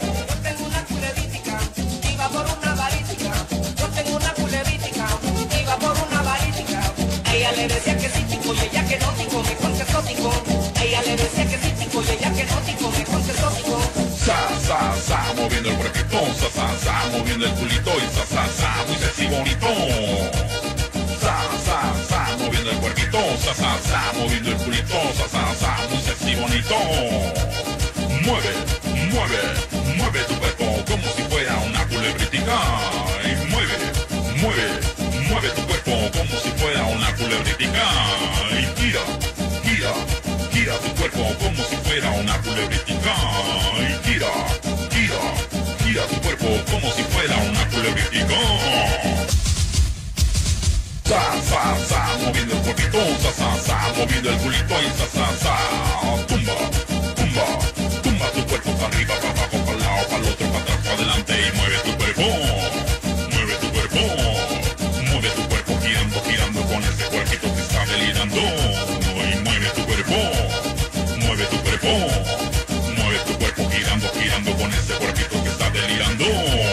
moviendo el cuerpito, sa, sa, sa, moviendo el culito y sa, sa, sa, muy sexy bonito. Sa, sa, sa, moviendo el cuerpito, sa, sa, sa, moviendo el culito, sa, sa, sa, muy sexy bonito. Mueve, mueve, mueve tu cuerpo como si fuera una culebritica. Y mueve, mueve, mueve tu cuerpo como si fuera una culebritica. Y gira, gira, gira tu cuerpo como si fuera una culebritica. Y gira, gira, gira tu cuerpo como si fuera una culebritica. Sa, sa, sa, moviendo el cuerpito, sa, sa, sa, moviendo el culito y sa, sa, sa, tumba, tumba, tumba tu cuerpo para arriba, para abajo, para el lado, para el otro, para atrás, para adelante y mueve tu cuerpo, mueve tu cuerpo, mueve tu cuerpo girando, girando con ese cuerpito que está delirando. Y mueve tu cuerpo, mueve tu cuerpo, mueve tu cuerpo girando, girando con ese cuerpito que está delirando.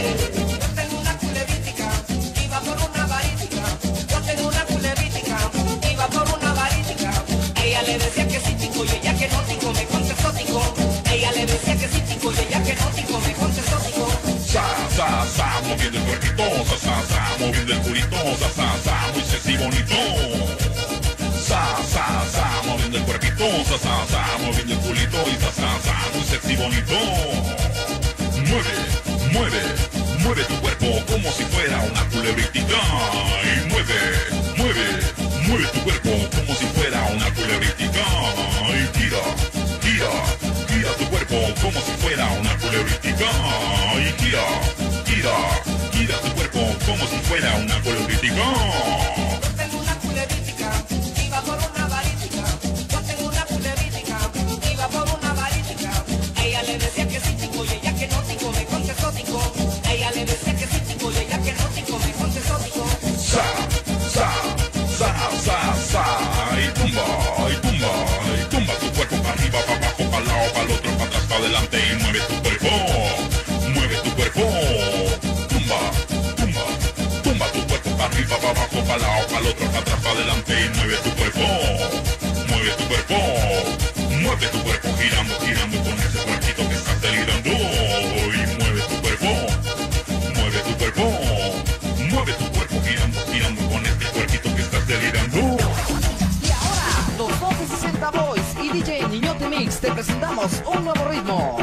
Le decía que sí, tico, y ella que no, tico, me contestó, tico. Ella le decía que sí, tico, y ella que no, tico, me contestó, tico. Sa, sa, sa, moviendo el cuerpito, sa, sa, sa, moviendo el culito, sa, sa, sa, muy sexy bonito. Sa, sa, sa, moviendo el cuerpito, sa, sa, sa, moviendo el culito y sa, sa, sa, muy sexy bonito. Mueve, mueve, mueve tu cuerpo como si fuera una culebritica. Y mueve, mueve, mueve tu cuerpo como si fuera una culebritica. Y gira, gira, gira tu cuerpo como si fuera una culebritica. Y gira, gira, gira tu cuerpo como si fuera una culebritica. Yo tengo una culebritica, iba por una barítica. Yo tengo una culebritica, iba por una barítica. Ella le decía que sí, tico, y ella que no, tico, me contestó, tico. Ella le decía que sí, tico, y ella que no, tico, me contestó, tico. Sa, sa, sa, sa, sa, y tumba, y tumba, y tumba tu cuerpo para arriba, para abajo, para el lado, para el otro, para atrás, para adelante y mueve tu cuerpo, mueve tu cuerpo, tumba, tumba, tumba tu cuerpo para arriba, para abajo, para el lado, para el otro, para atrás, para adelante y mueve tu cuerpo, mueve tu cuerpo, mueve tu cuerpo girando, girando con ese cuerpito que estás delirando. Y mueve tu cuerpo, mueve tu cuerpo, mueve tu cuerpo girando, girando con este cuerpito que estás delirando. Y ahora, los doce sesenta Boys y D J Niñote Mix te presentamos un nuevo ritmo.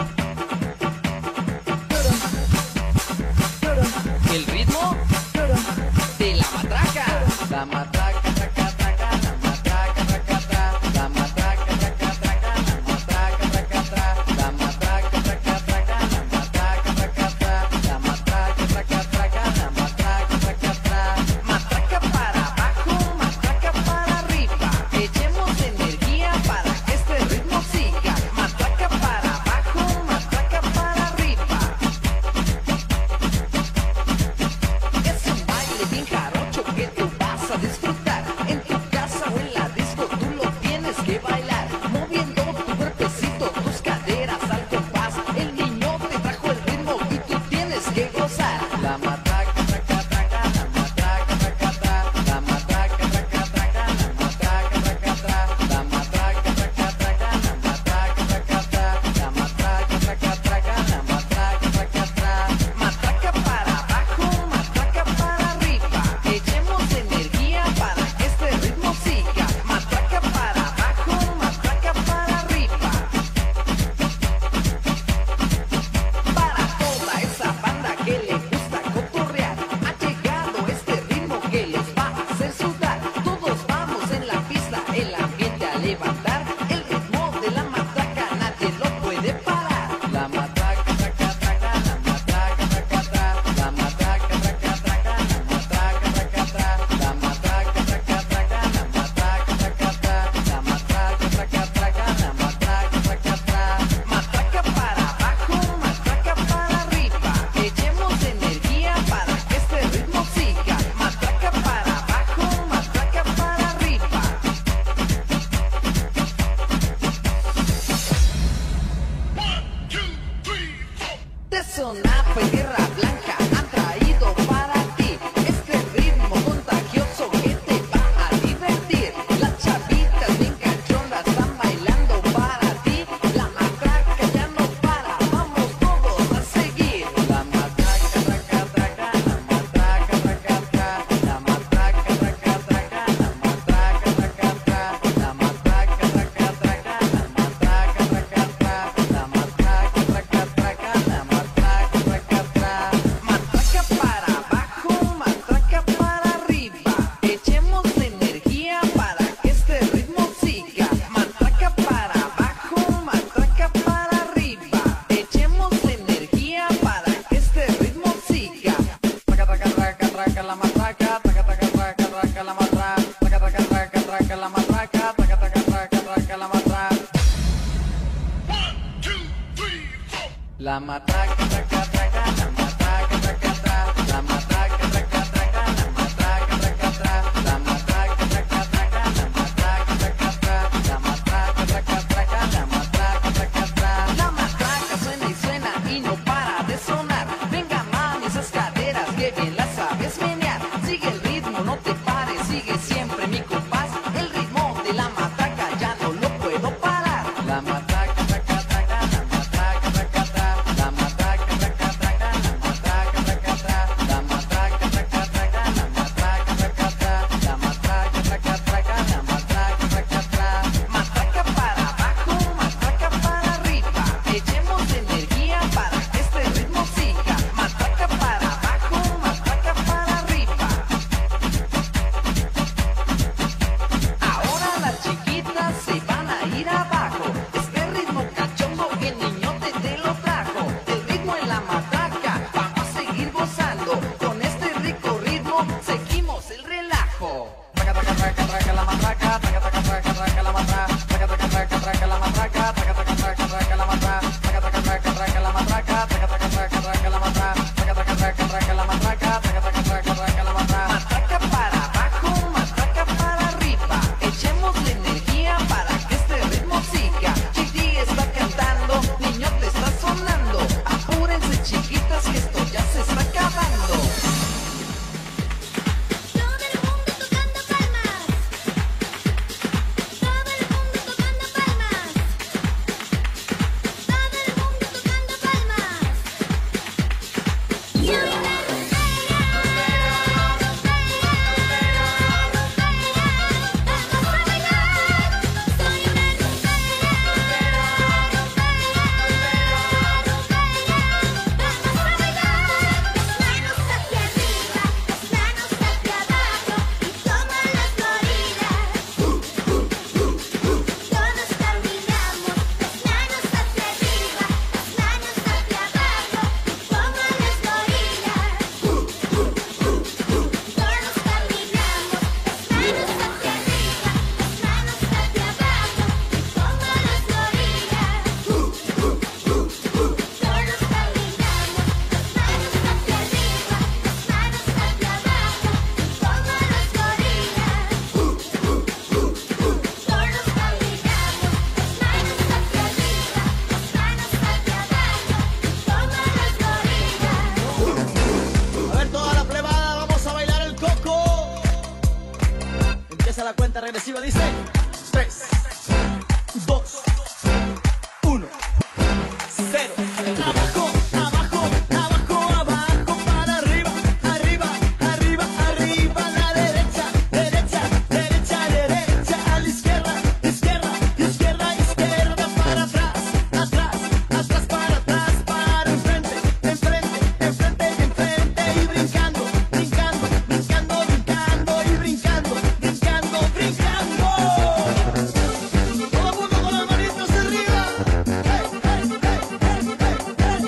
El ritmo de la matraca. La matraca, traca, traca, la matraca, traca, traca, la matraca, traca, traca, la matraca, traca, traca, la matraca, traca, traca, la matraca, traca, traca, la matraca, traca, traca, la matraca, traca, traca. Matraca para abajo, matraca para arriba. Echemos energía para que este ritmo siga. Matraca para abajo, matraca para arriba. Es un baile bien jarocho que tú vas a disfrutar. En tu casa o en la disco tú lo tienes que bailar, moviendo tu cuerpecito, tus caderas al compás. El niño te trajo el ritmo y tú tienes que gozar. La matraca, traca, traca, la matraca, traca, traca, la matraca, traca, traca, la matraca, traca, traca, la matraca, traca, traca, la matraca, traca, traca, la matraca, traca, traca, la matraca, traca, traca. Matraca para abajo, matraca para arriba. Echemos energía para que este ritmo siga. Matraca para abajo, matraca para arriba. Para toda esa banda que le gusta cotorrear, ha llegado este ritmo que los va a hacer sudar. Todos vamos en la pista, el ambiente a levantar. El ritmo de la matraca nadie lo puede parar. La matraca, traca, traca, la matraca, traca, traca, la matraca, traca, traca, la matraca, traca, traca, la matraca, traca, traca, la matraca, traca, traca, la matraca, traca, traca, la matraca, traca, traca. Matraca para abajo, matraca para arriba. Echemos energía para que este ritmo siga. Matraca para abajo, matraca para arriba. De Sonapa y Tierra Blanca han traído para ti este ritmo contagioso que te va a divertir. Las chavitas bien cachonas están bailando para ti. La matraca ya no para, vamos todos a seguir. La matraca, traca, traca, la matraca, traca, traca, la matraca, traca, traca, la matraca, traca, traca, la matraca, traca, traca, la matraca, traca, traca, la matraca, traca, traca, la matraca, traca, traca. La matraca suena y suena y no para de sonar. Venga mami, esas caderas que bien las sabes menear. Sigue el ritmo, no te pares, sigue siempre mi compás. El ritmo de la matraca ya no lo puedo parar. La matraca, traca, traca, la matraca, traca, traca, la matraca, traca, traca, la matraca, traca, traca, la matraca, traca, traca, la matraca, traca, traca, la matraca, traca, traca, la matraca, traca, traca. Matraca para abajo, matraca para arriba. Echemos energía para que este ritmo siga. Matraca para abajo, matraca para arriba. Ahora las chiquitas se van a ir abajo. Este ritmo cachondo que el niñote te lo trajo. El ritmo en la matraca, vamos a seguir gozando. Con este rico ritmo seguimos el relajo. Traca, traca, traca, traca la matraca, traca, traca, traca, traca la matraca, traca, traca, traca, traca la matraca, traca, traca, traca, traca la matraca, traca, traca, traca, traca la matraca, traca, traca, traca, traca la matraca, traca, traca, traca, traca la matraca, traca, traca, traca, traca la matraca. Matraca para abajo, matraca para arriba. Echemos la energía para que este ritmo siga. Chiqui está cantando, niño te está sonando. Apúrense chiquitas que esto ya se está acabando. A ver toda la plebada, vamos a bailar el coco. Empieza la cuenta regresiva, dice tres, dos, uno, cero. Abajo, abajo, abajo, abajo, para arriba, arriba, arriba, arriba, a la derecha, derecha, derecha, derecha, a la izquierda, izquierda, izquierda, izquierda, para atrás, atrás, atrás, para atrás, para enfrente, enfrente, enfrente y enfrente, y brincando, brincando, brincando, brincando, y brincando, brincando, brincando. Todo el mundo con las manitos arriba. Hey, hey, hey, hey, hey, hey.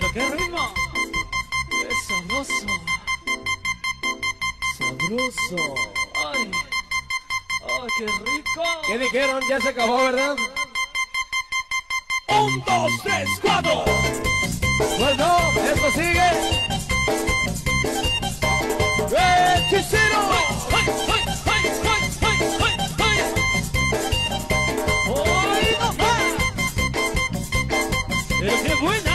qué ritmo. Es sabroso. Sabroso. Ay. Ay, qué rico. ¿Qué dijeron? Ya se acabó, ¿verdad? Un, dos, tres, cuatro. Pues no, esto sigue. ¡Hechicero! ¡Ay, ay, ay, ay, ay, ay, ay! ¡Ay, no más! ¡Pero qué buena!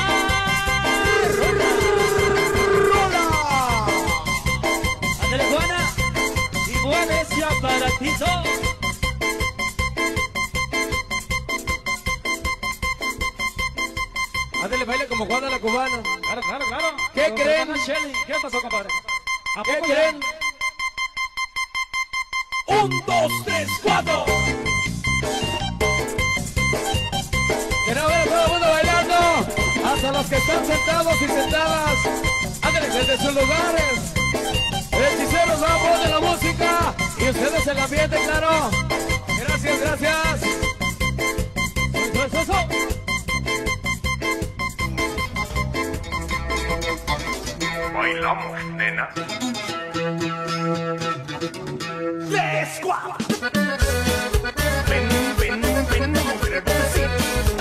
¡Rola! ¡Ándale, Juana! ¡Y buena ese aparatito! Ándale, baile como Juana la cubana. Claro, claro, claro. ¿Qué Como creen? Juana Shelly. ¿Qué pasó, compadre? ¿A ¿Qué poco creen? ya? Un, dos, tres, cuatro. Quiero ver a todo el mundo bailando. Hasta los que están sentados y sentadas. Ándale, desde sus lugares. Hechiceros, vamos de la música. Y ustedes el ambiente, claro. Gracias, gracias. Eso, eso, eso. Bailamos, nena. Descua. Ven, ven, ven, mujer, el botecito.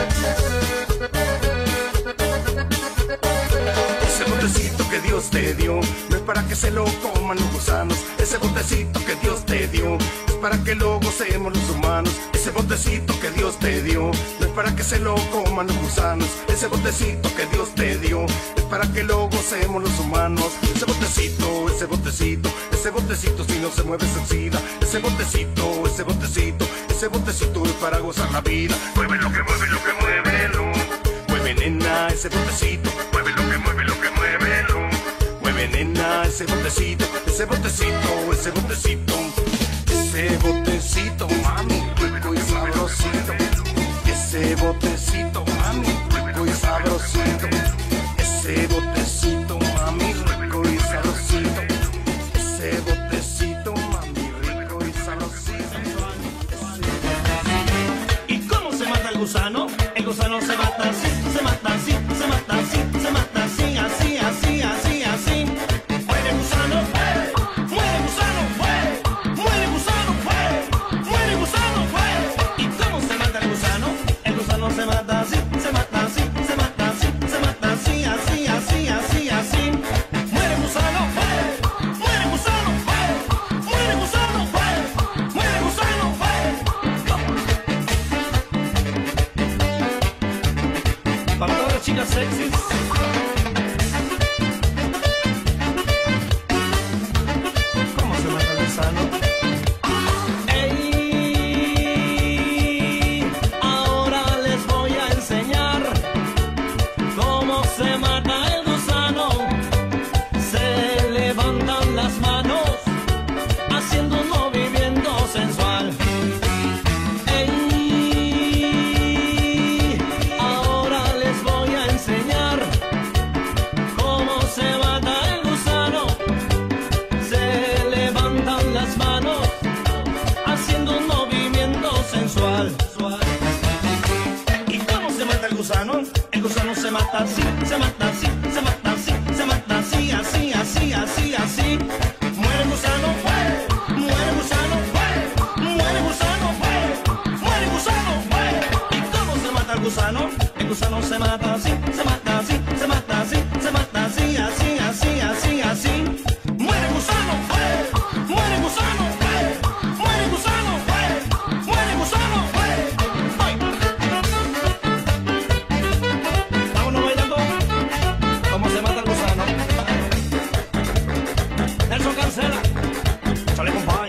Ese botecito que Dios te dio no es para que se lo coman los gusanos. Ese botecito que Dios te dio es para que lo gocemos los humanos. Ese botecito que Dios te dio no es para que se lo coman los gusanos. Ese botecito que Dios te dio es para que lo gocemos los humanos. Ese botecito, ese botecito, ese botecito si no se mueve se oxida. Ese botecito, ese botecito, ese botecito es para gozar la vida. Mueve lo que mueve, lo que mueve, lo. Mueve nena, ese botecito, mueve lo que mueve, lo que mueve, lo. Mueve nena, ese botecito, ese botecito, ese botecito. Ese botecito, mami, rico y sabrosito. Ese botecito, mami, rico y sabrosito. Ese botecito, mami, rico y sabrosito. Ese botecito, mami, rico y sabrosito. ¿Y cómo se mata el gusano? El gusano se mata así, se mata así, se mata así, se mata así, así, así, así, así. Muere gusano, muere, muere gusano, muere, muere gusano, muere, muere gusano, muere. ¿Y cómo se mata el gusano? El gusano se mata así, se mata así, se mata así, se mata así, así, así, así, así. Muere gusano, muere, muere gusano, muere, muere gusano, muere, muere gusano, muere. Para todas las chicas sexys. ¿Cómo se mata el gusano? Ey, ahora les voy a enseñar cómo se mata el gusano. Se levantan las manos haciendo un movimiento sensual. Ey, ahora les voy a enseñar cómo se mata el gusano. Se levantan las manos haciendo un movimiento sensual. ¿Y cómo se mata el gusano? El gusano se mata así, se mata así, se mata así, se mata así, así, así, así, así. Muere gusano, muere, muere gusano, muere, muere gusano, muere, muere gusano, muere. ¿Y cómo se mata el gusano? El gusano se mata así, se mata así, se mata así, se mata así, así, así, así, así. Muere gusano, muere, muere gusano, muere, muere gusano, muere, muere gusano, muere. ¡Ay! Vámonos bailando. ¿Cómo se mata el gusano? Nelson Cancela. Chale, compadre.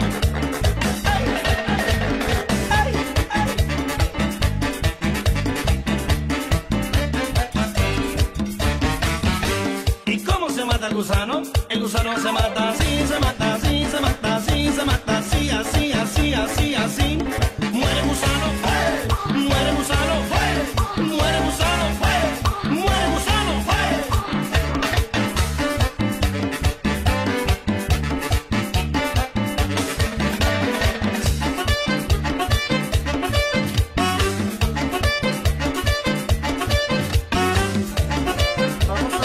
¿Y cómo se mata el gusano? El gusano se mata así, se mata así, se mata así, se mata así, así, así, así, así. Muere gusano, muere, muere gusano, muere, muere gusano, muere, muere gusano, muere. Vamos a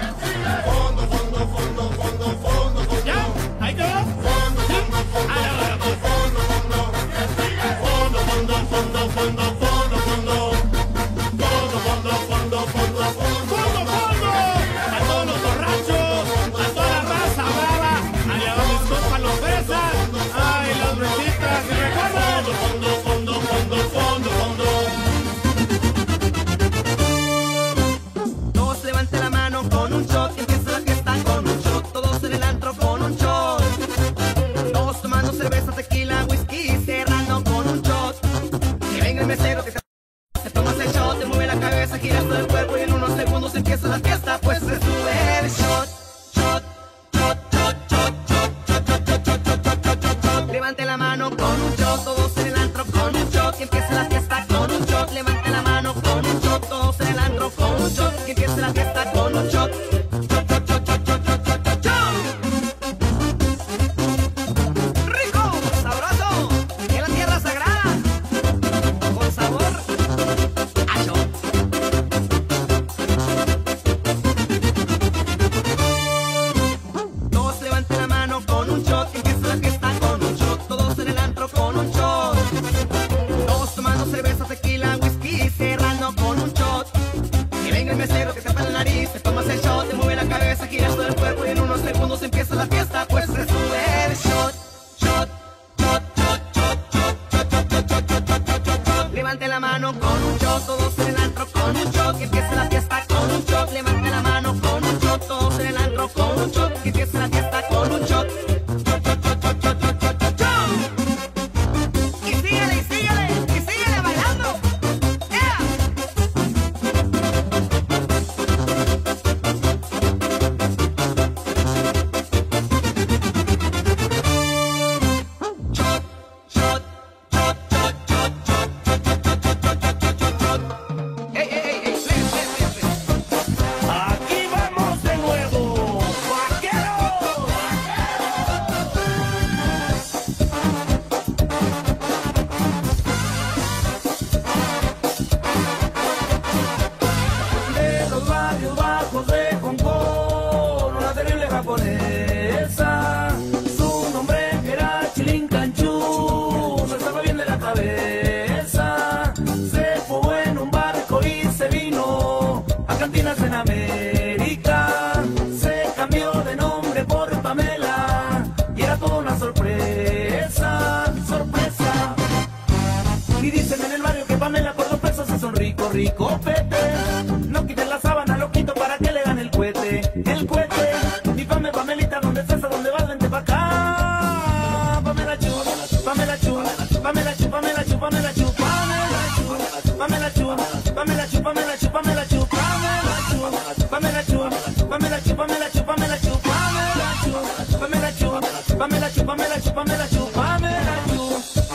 fiesta con un shot. Rico, sabroso, en la tierra sagrada, con sabor a shot. Todos levanten la mano con un shot, empieza la fiesta con un shot, todos en el antro con un shot. Todos tomando cerveza, tequila, whisky, cerrando con un shot. Que venga el mesero, que te tapa la nariz, te tomas el shot, te mueve la cabeza, giras todo el cuerpo y en unos segundos empieza la fiesta, pues se sube el shot, shot, shot, shot, shot, shot, shot, shot, shot, shot, shot, shot, shot, shot. Levante la mano con un shot, todos en el antro con un shot, que empiece la fiesta con un shot. Levante la mano con un shot, todos en el antro con un shot, que empiece la fiesta con un shot. Shot, shot, shot, shot, shot, shot, shot, shot, shot. Y síguele, y síguele, y síguele bailando. Yeah. Shot, shot, shot, shot, shot, shot, shot, shot, shot, shot, shot, shot, shot. Ey, ey, ey, ey, ven, ven, ven, ven. Aquí vamos de nuevo, vaqueros. De los barrios bajos de Hong Kong, una terrible japonesa. Su nombre era Chilin Canchú, no estaba bien de la cabeza. Se fue en un barco y se vino a cantinas en América. Se cambió de nombre por Pamela y era toda una sorpresa, sorpresa. Y dicen en el barrio que Pamela por dos pesos es un rico, rico pete. No quiten la sábana, lo quito para que le dan el cohete, el cohete. Y Pame, Pamelita, ¿dónde estás? ¿A dónde vas? Vente pa' acá. Pamela Chu, Pamela Chu, Pamela Chu, Pamela Chu, Pamela Chu, Pamela Chu, Pamela Chu, Pamela Chu, Pamela Chu, Pamela Chu, Pamela Chu, Pamela Chu, Pamela Chu, Pamela Chu, Pamela Chu, Pamela Chu, Pamela Chu, Pamela Chu, Pamela Chu, Pamela Chu.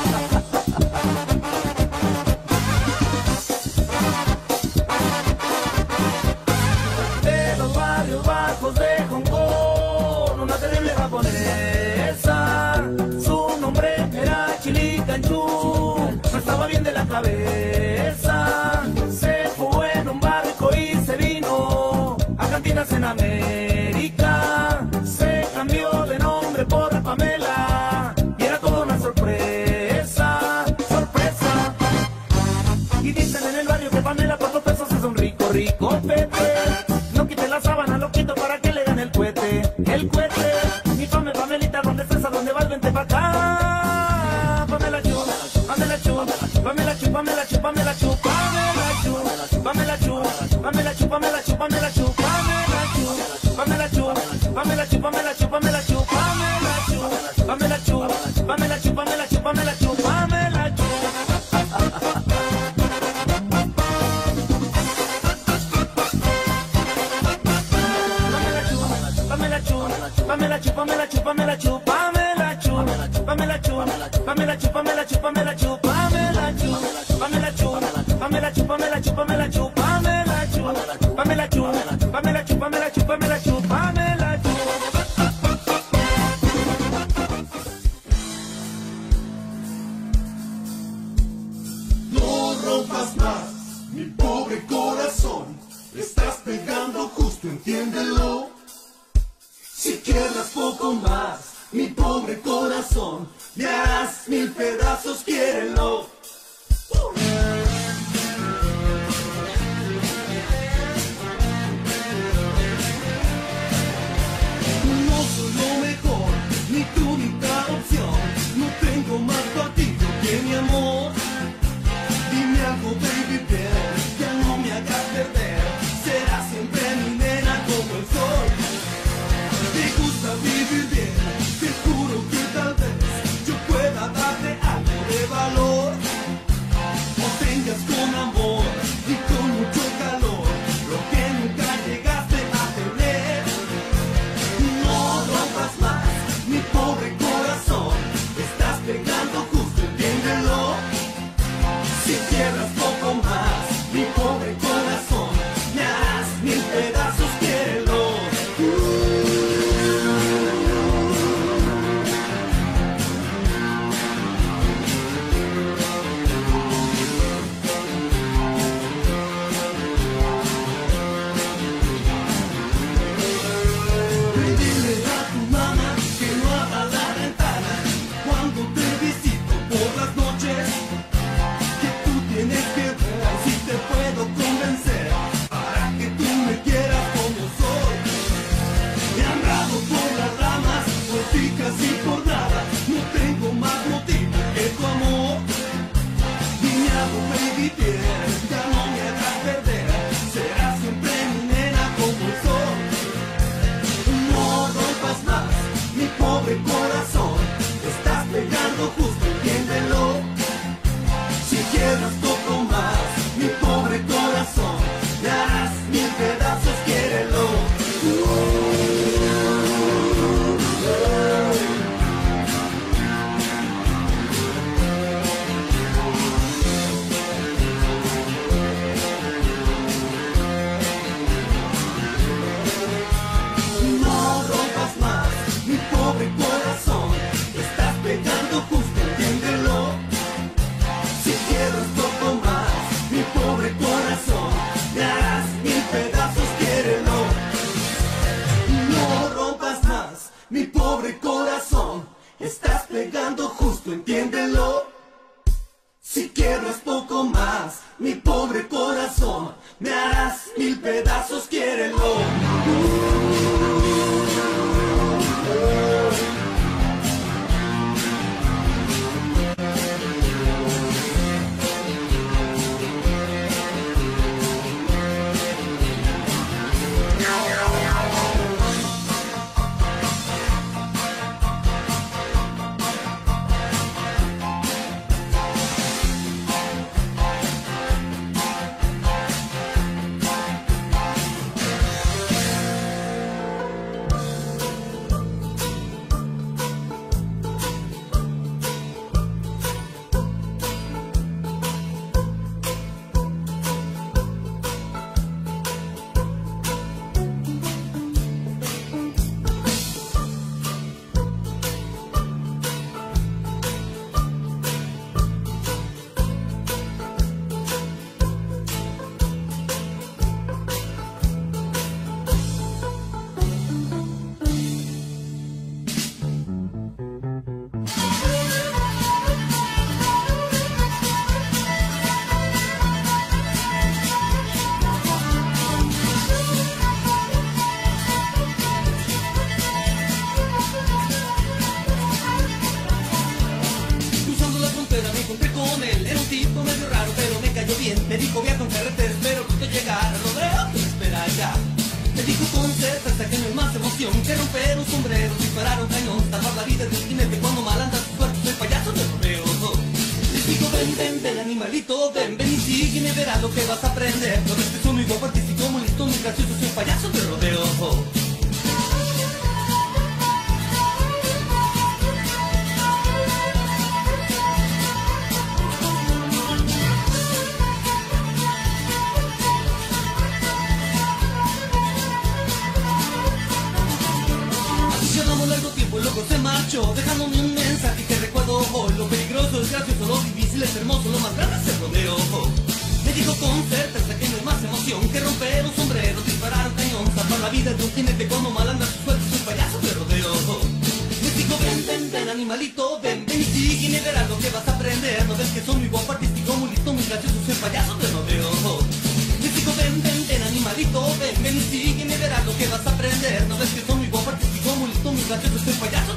De los barrios bajos de Hong Kong, una terrible japonesa. Su nombre era Chili Canchú, no estaba bien de la cabeza. Se fue en un barco y se vino a cantinas en América. Se cambió de nombre por Pamela y era toda una sorpresa, sorpresa. Y dicen en el barrio que Pamela por dos pesos es un rico, rico pete. No quiten la sábana, lo quito para que le den el cohete, el cohete. Mi Pame, Pamelita, ¿dónde estás? ¿A dónde vas? Vente pa' acá. Pamela Chu, Pamela Chu, Pamela Chu, Pamela Chu, Pamela Chu, Pamela Chu, Pamela Chu, Pamela Chu, Pamela Chu, Pamela Chu, Pamela Chu, Pamela Chu, Pamela Chu, Pamela Chu, Pamela Chu, Pamela Chu, Pamela Chu, Pamela Chu, Pamela Chu, Pamela Chu. Pamela Chu, Pamela Chu, Pamela Chu, Pamela Chu, Pamela Chu, Pamela Chu, Pamela Chu, Pamela Chu, Pamela Chu, Pamela Chu, Pamela Chu, Pamela Chu, Pamela Chu, Pamela Chu, Pamela Chu, Pamela Chu, Pamela Chu, Pamela Chu, Pamela Chu, Pamela Chu. No rompas más, mi pobre corazón. Estás pegando justo, entiéndelo. Si quiebras poco más, mi pobre corazón, me harás mil pedazos, quiérelo. No soy lo mejor, ni tu única opción. No tengo más partido que mi amor. Dime algo, baby girl, ya no me hagas perder. Serás siempre mi nena como el sol. Te gusta vivir bien, te juro que tal vez yo pueda darte algo de valor. pobre corazón, estás pegando justo, entiéndelo. Si quiero un poco más, mi pobre corazón, me harás mil pedazos, quiérelo. No rompas más, mi pobre corazón, estás pegando justo, entiéndelo. Si quiero es poco más, mi pobre corazón, me harás mil pedazos, quiérelo. Me dijo viaja en carretera, espero que usted llegara. Rodeo, que me espera allá. Me dijo con certeza que no hay más emoción que romper un sombrero, disparar un cañón, salvar la vida de un jinete cuando mal anda su suerte. Soy payaso de rodeo. Les digo ven, ven, ven, animalito, ven, ven y sigue y me verás lo que vas a aprender. No ves que soy muy guapo, artístico, muy listo, muy gracioso, soy payaso de rodeo. Largo tiempo el loco se marchó, dejándome un mensaje que recuerdo hoy. Lo peligroso es gracioso, lo difícil es hermoso, lo más grande es el rodeo. Me dijo con certeza que no hay más emoción que romper un sombrero, disparar un cañón, salvar la vida de un jinete cuando mal anda su suerte, soy payaso de rodeo. Me dijo ven, ven, ven, animalito, ven, ven y sigue y me verás lo que vas a aprender. No ves que soy muy guapo, artístico, muy listo, muy gracioso, soy payaso de rodeo. Me dijo ven, ven, ven, animalito, ven, ven y sigue y me verás lo que vas a aprender. No ves que soy muy guapo, artístico, muy listo, muy gracioso, soy payaso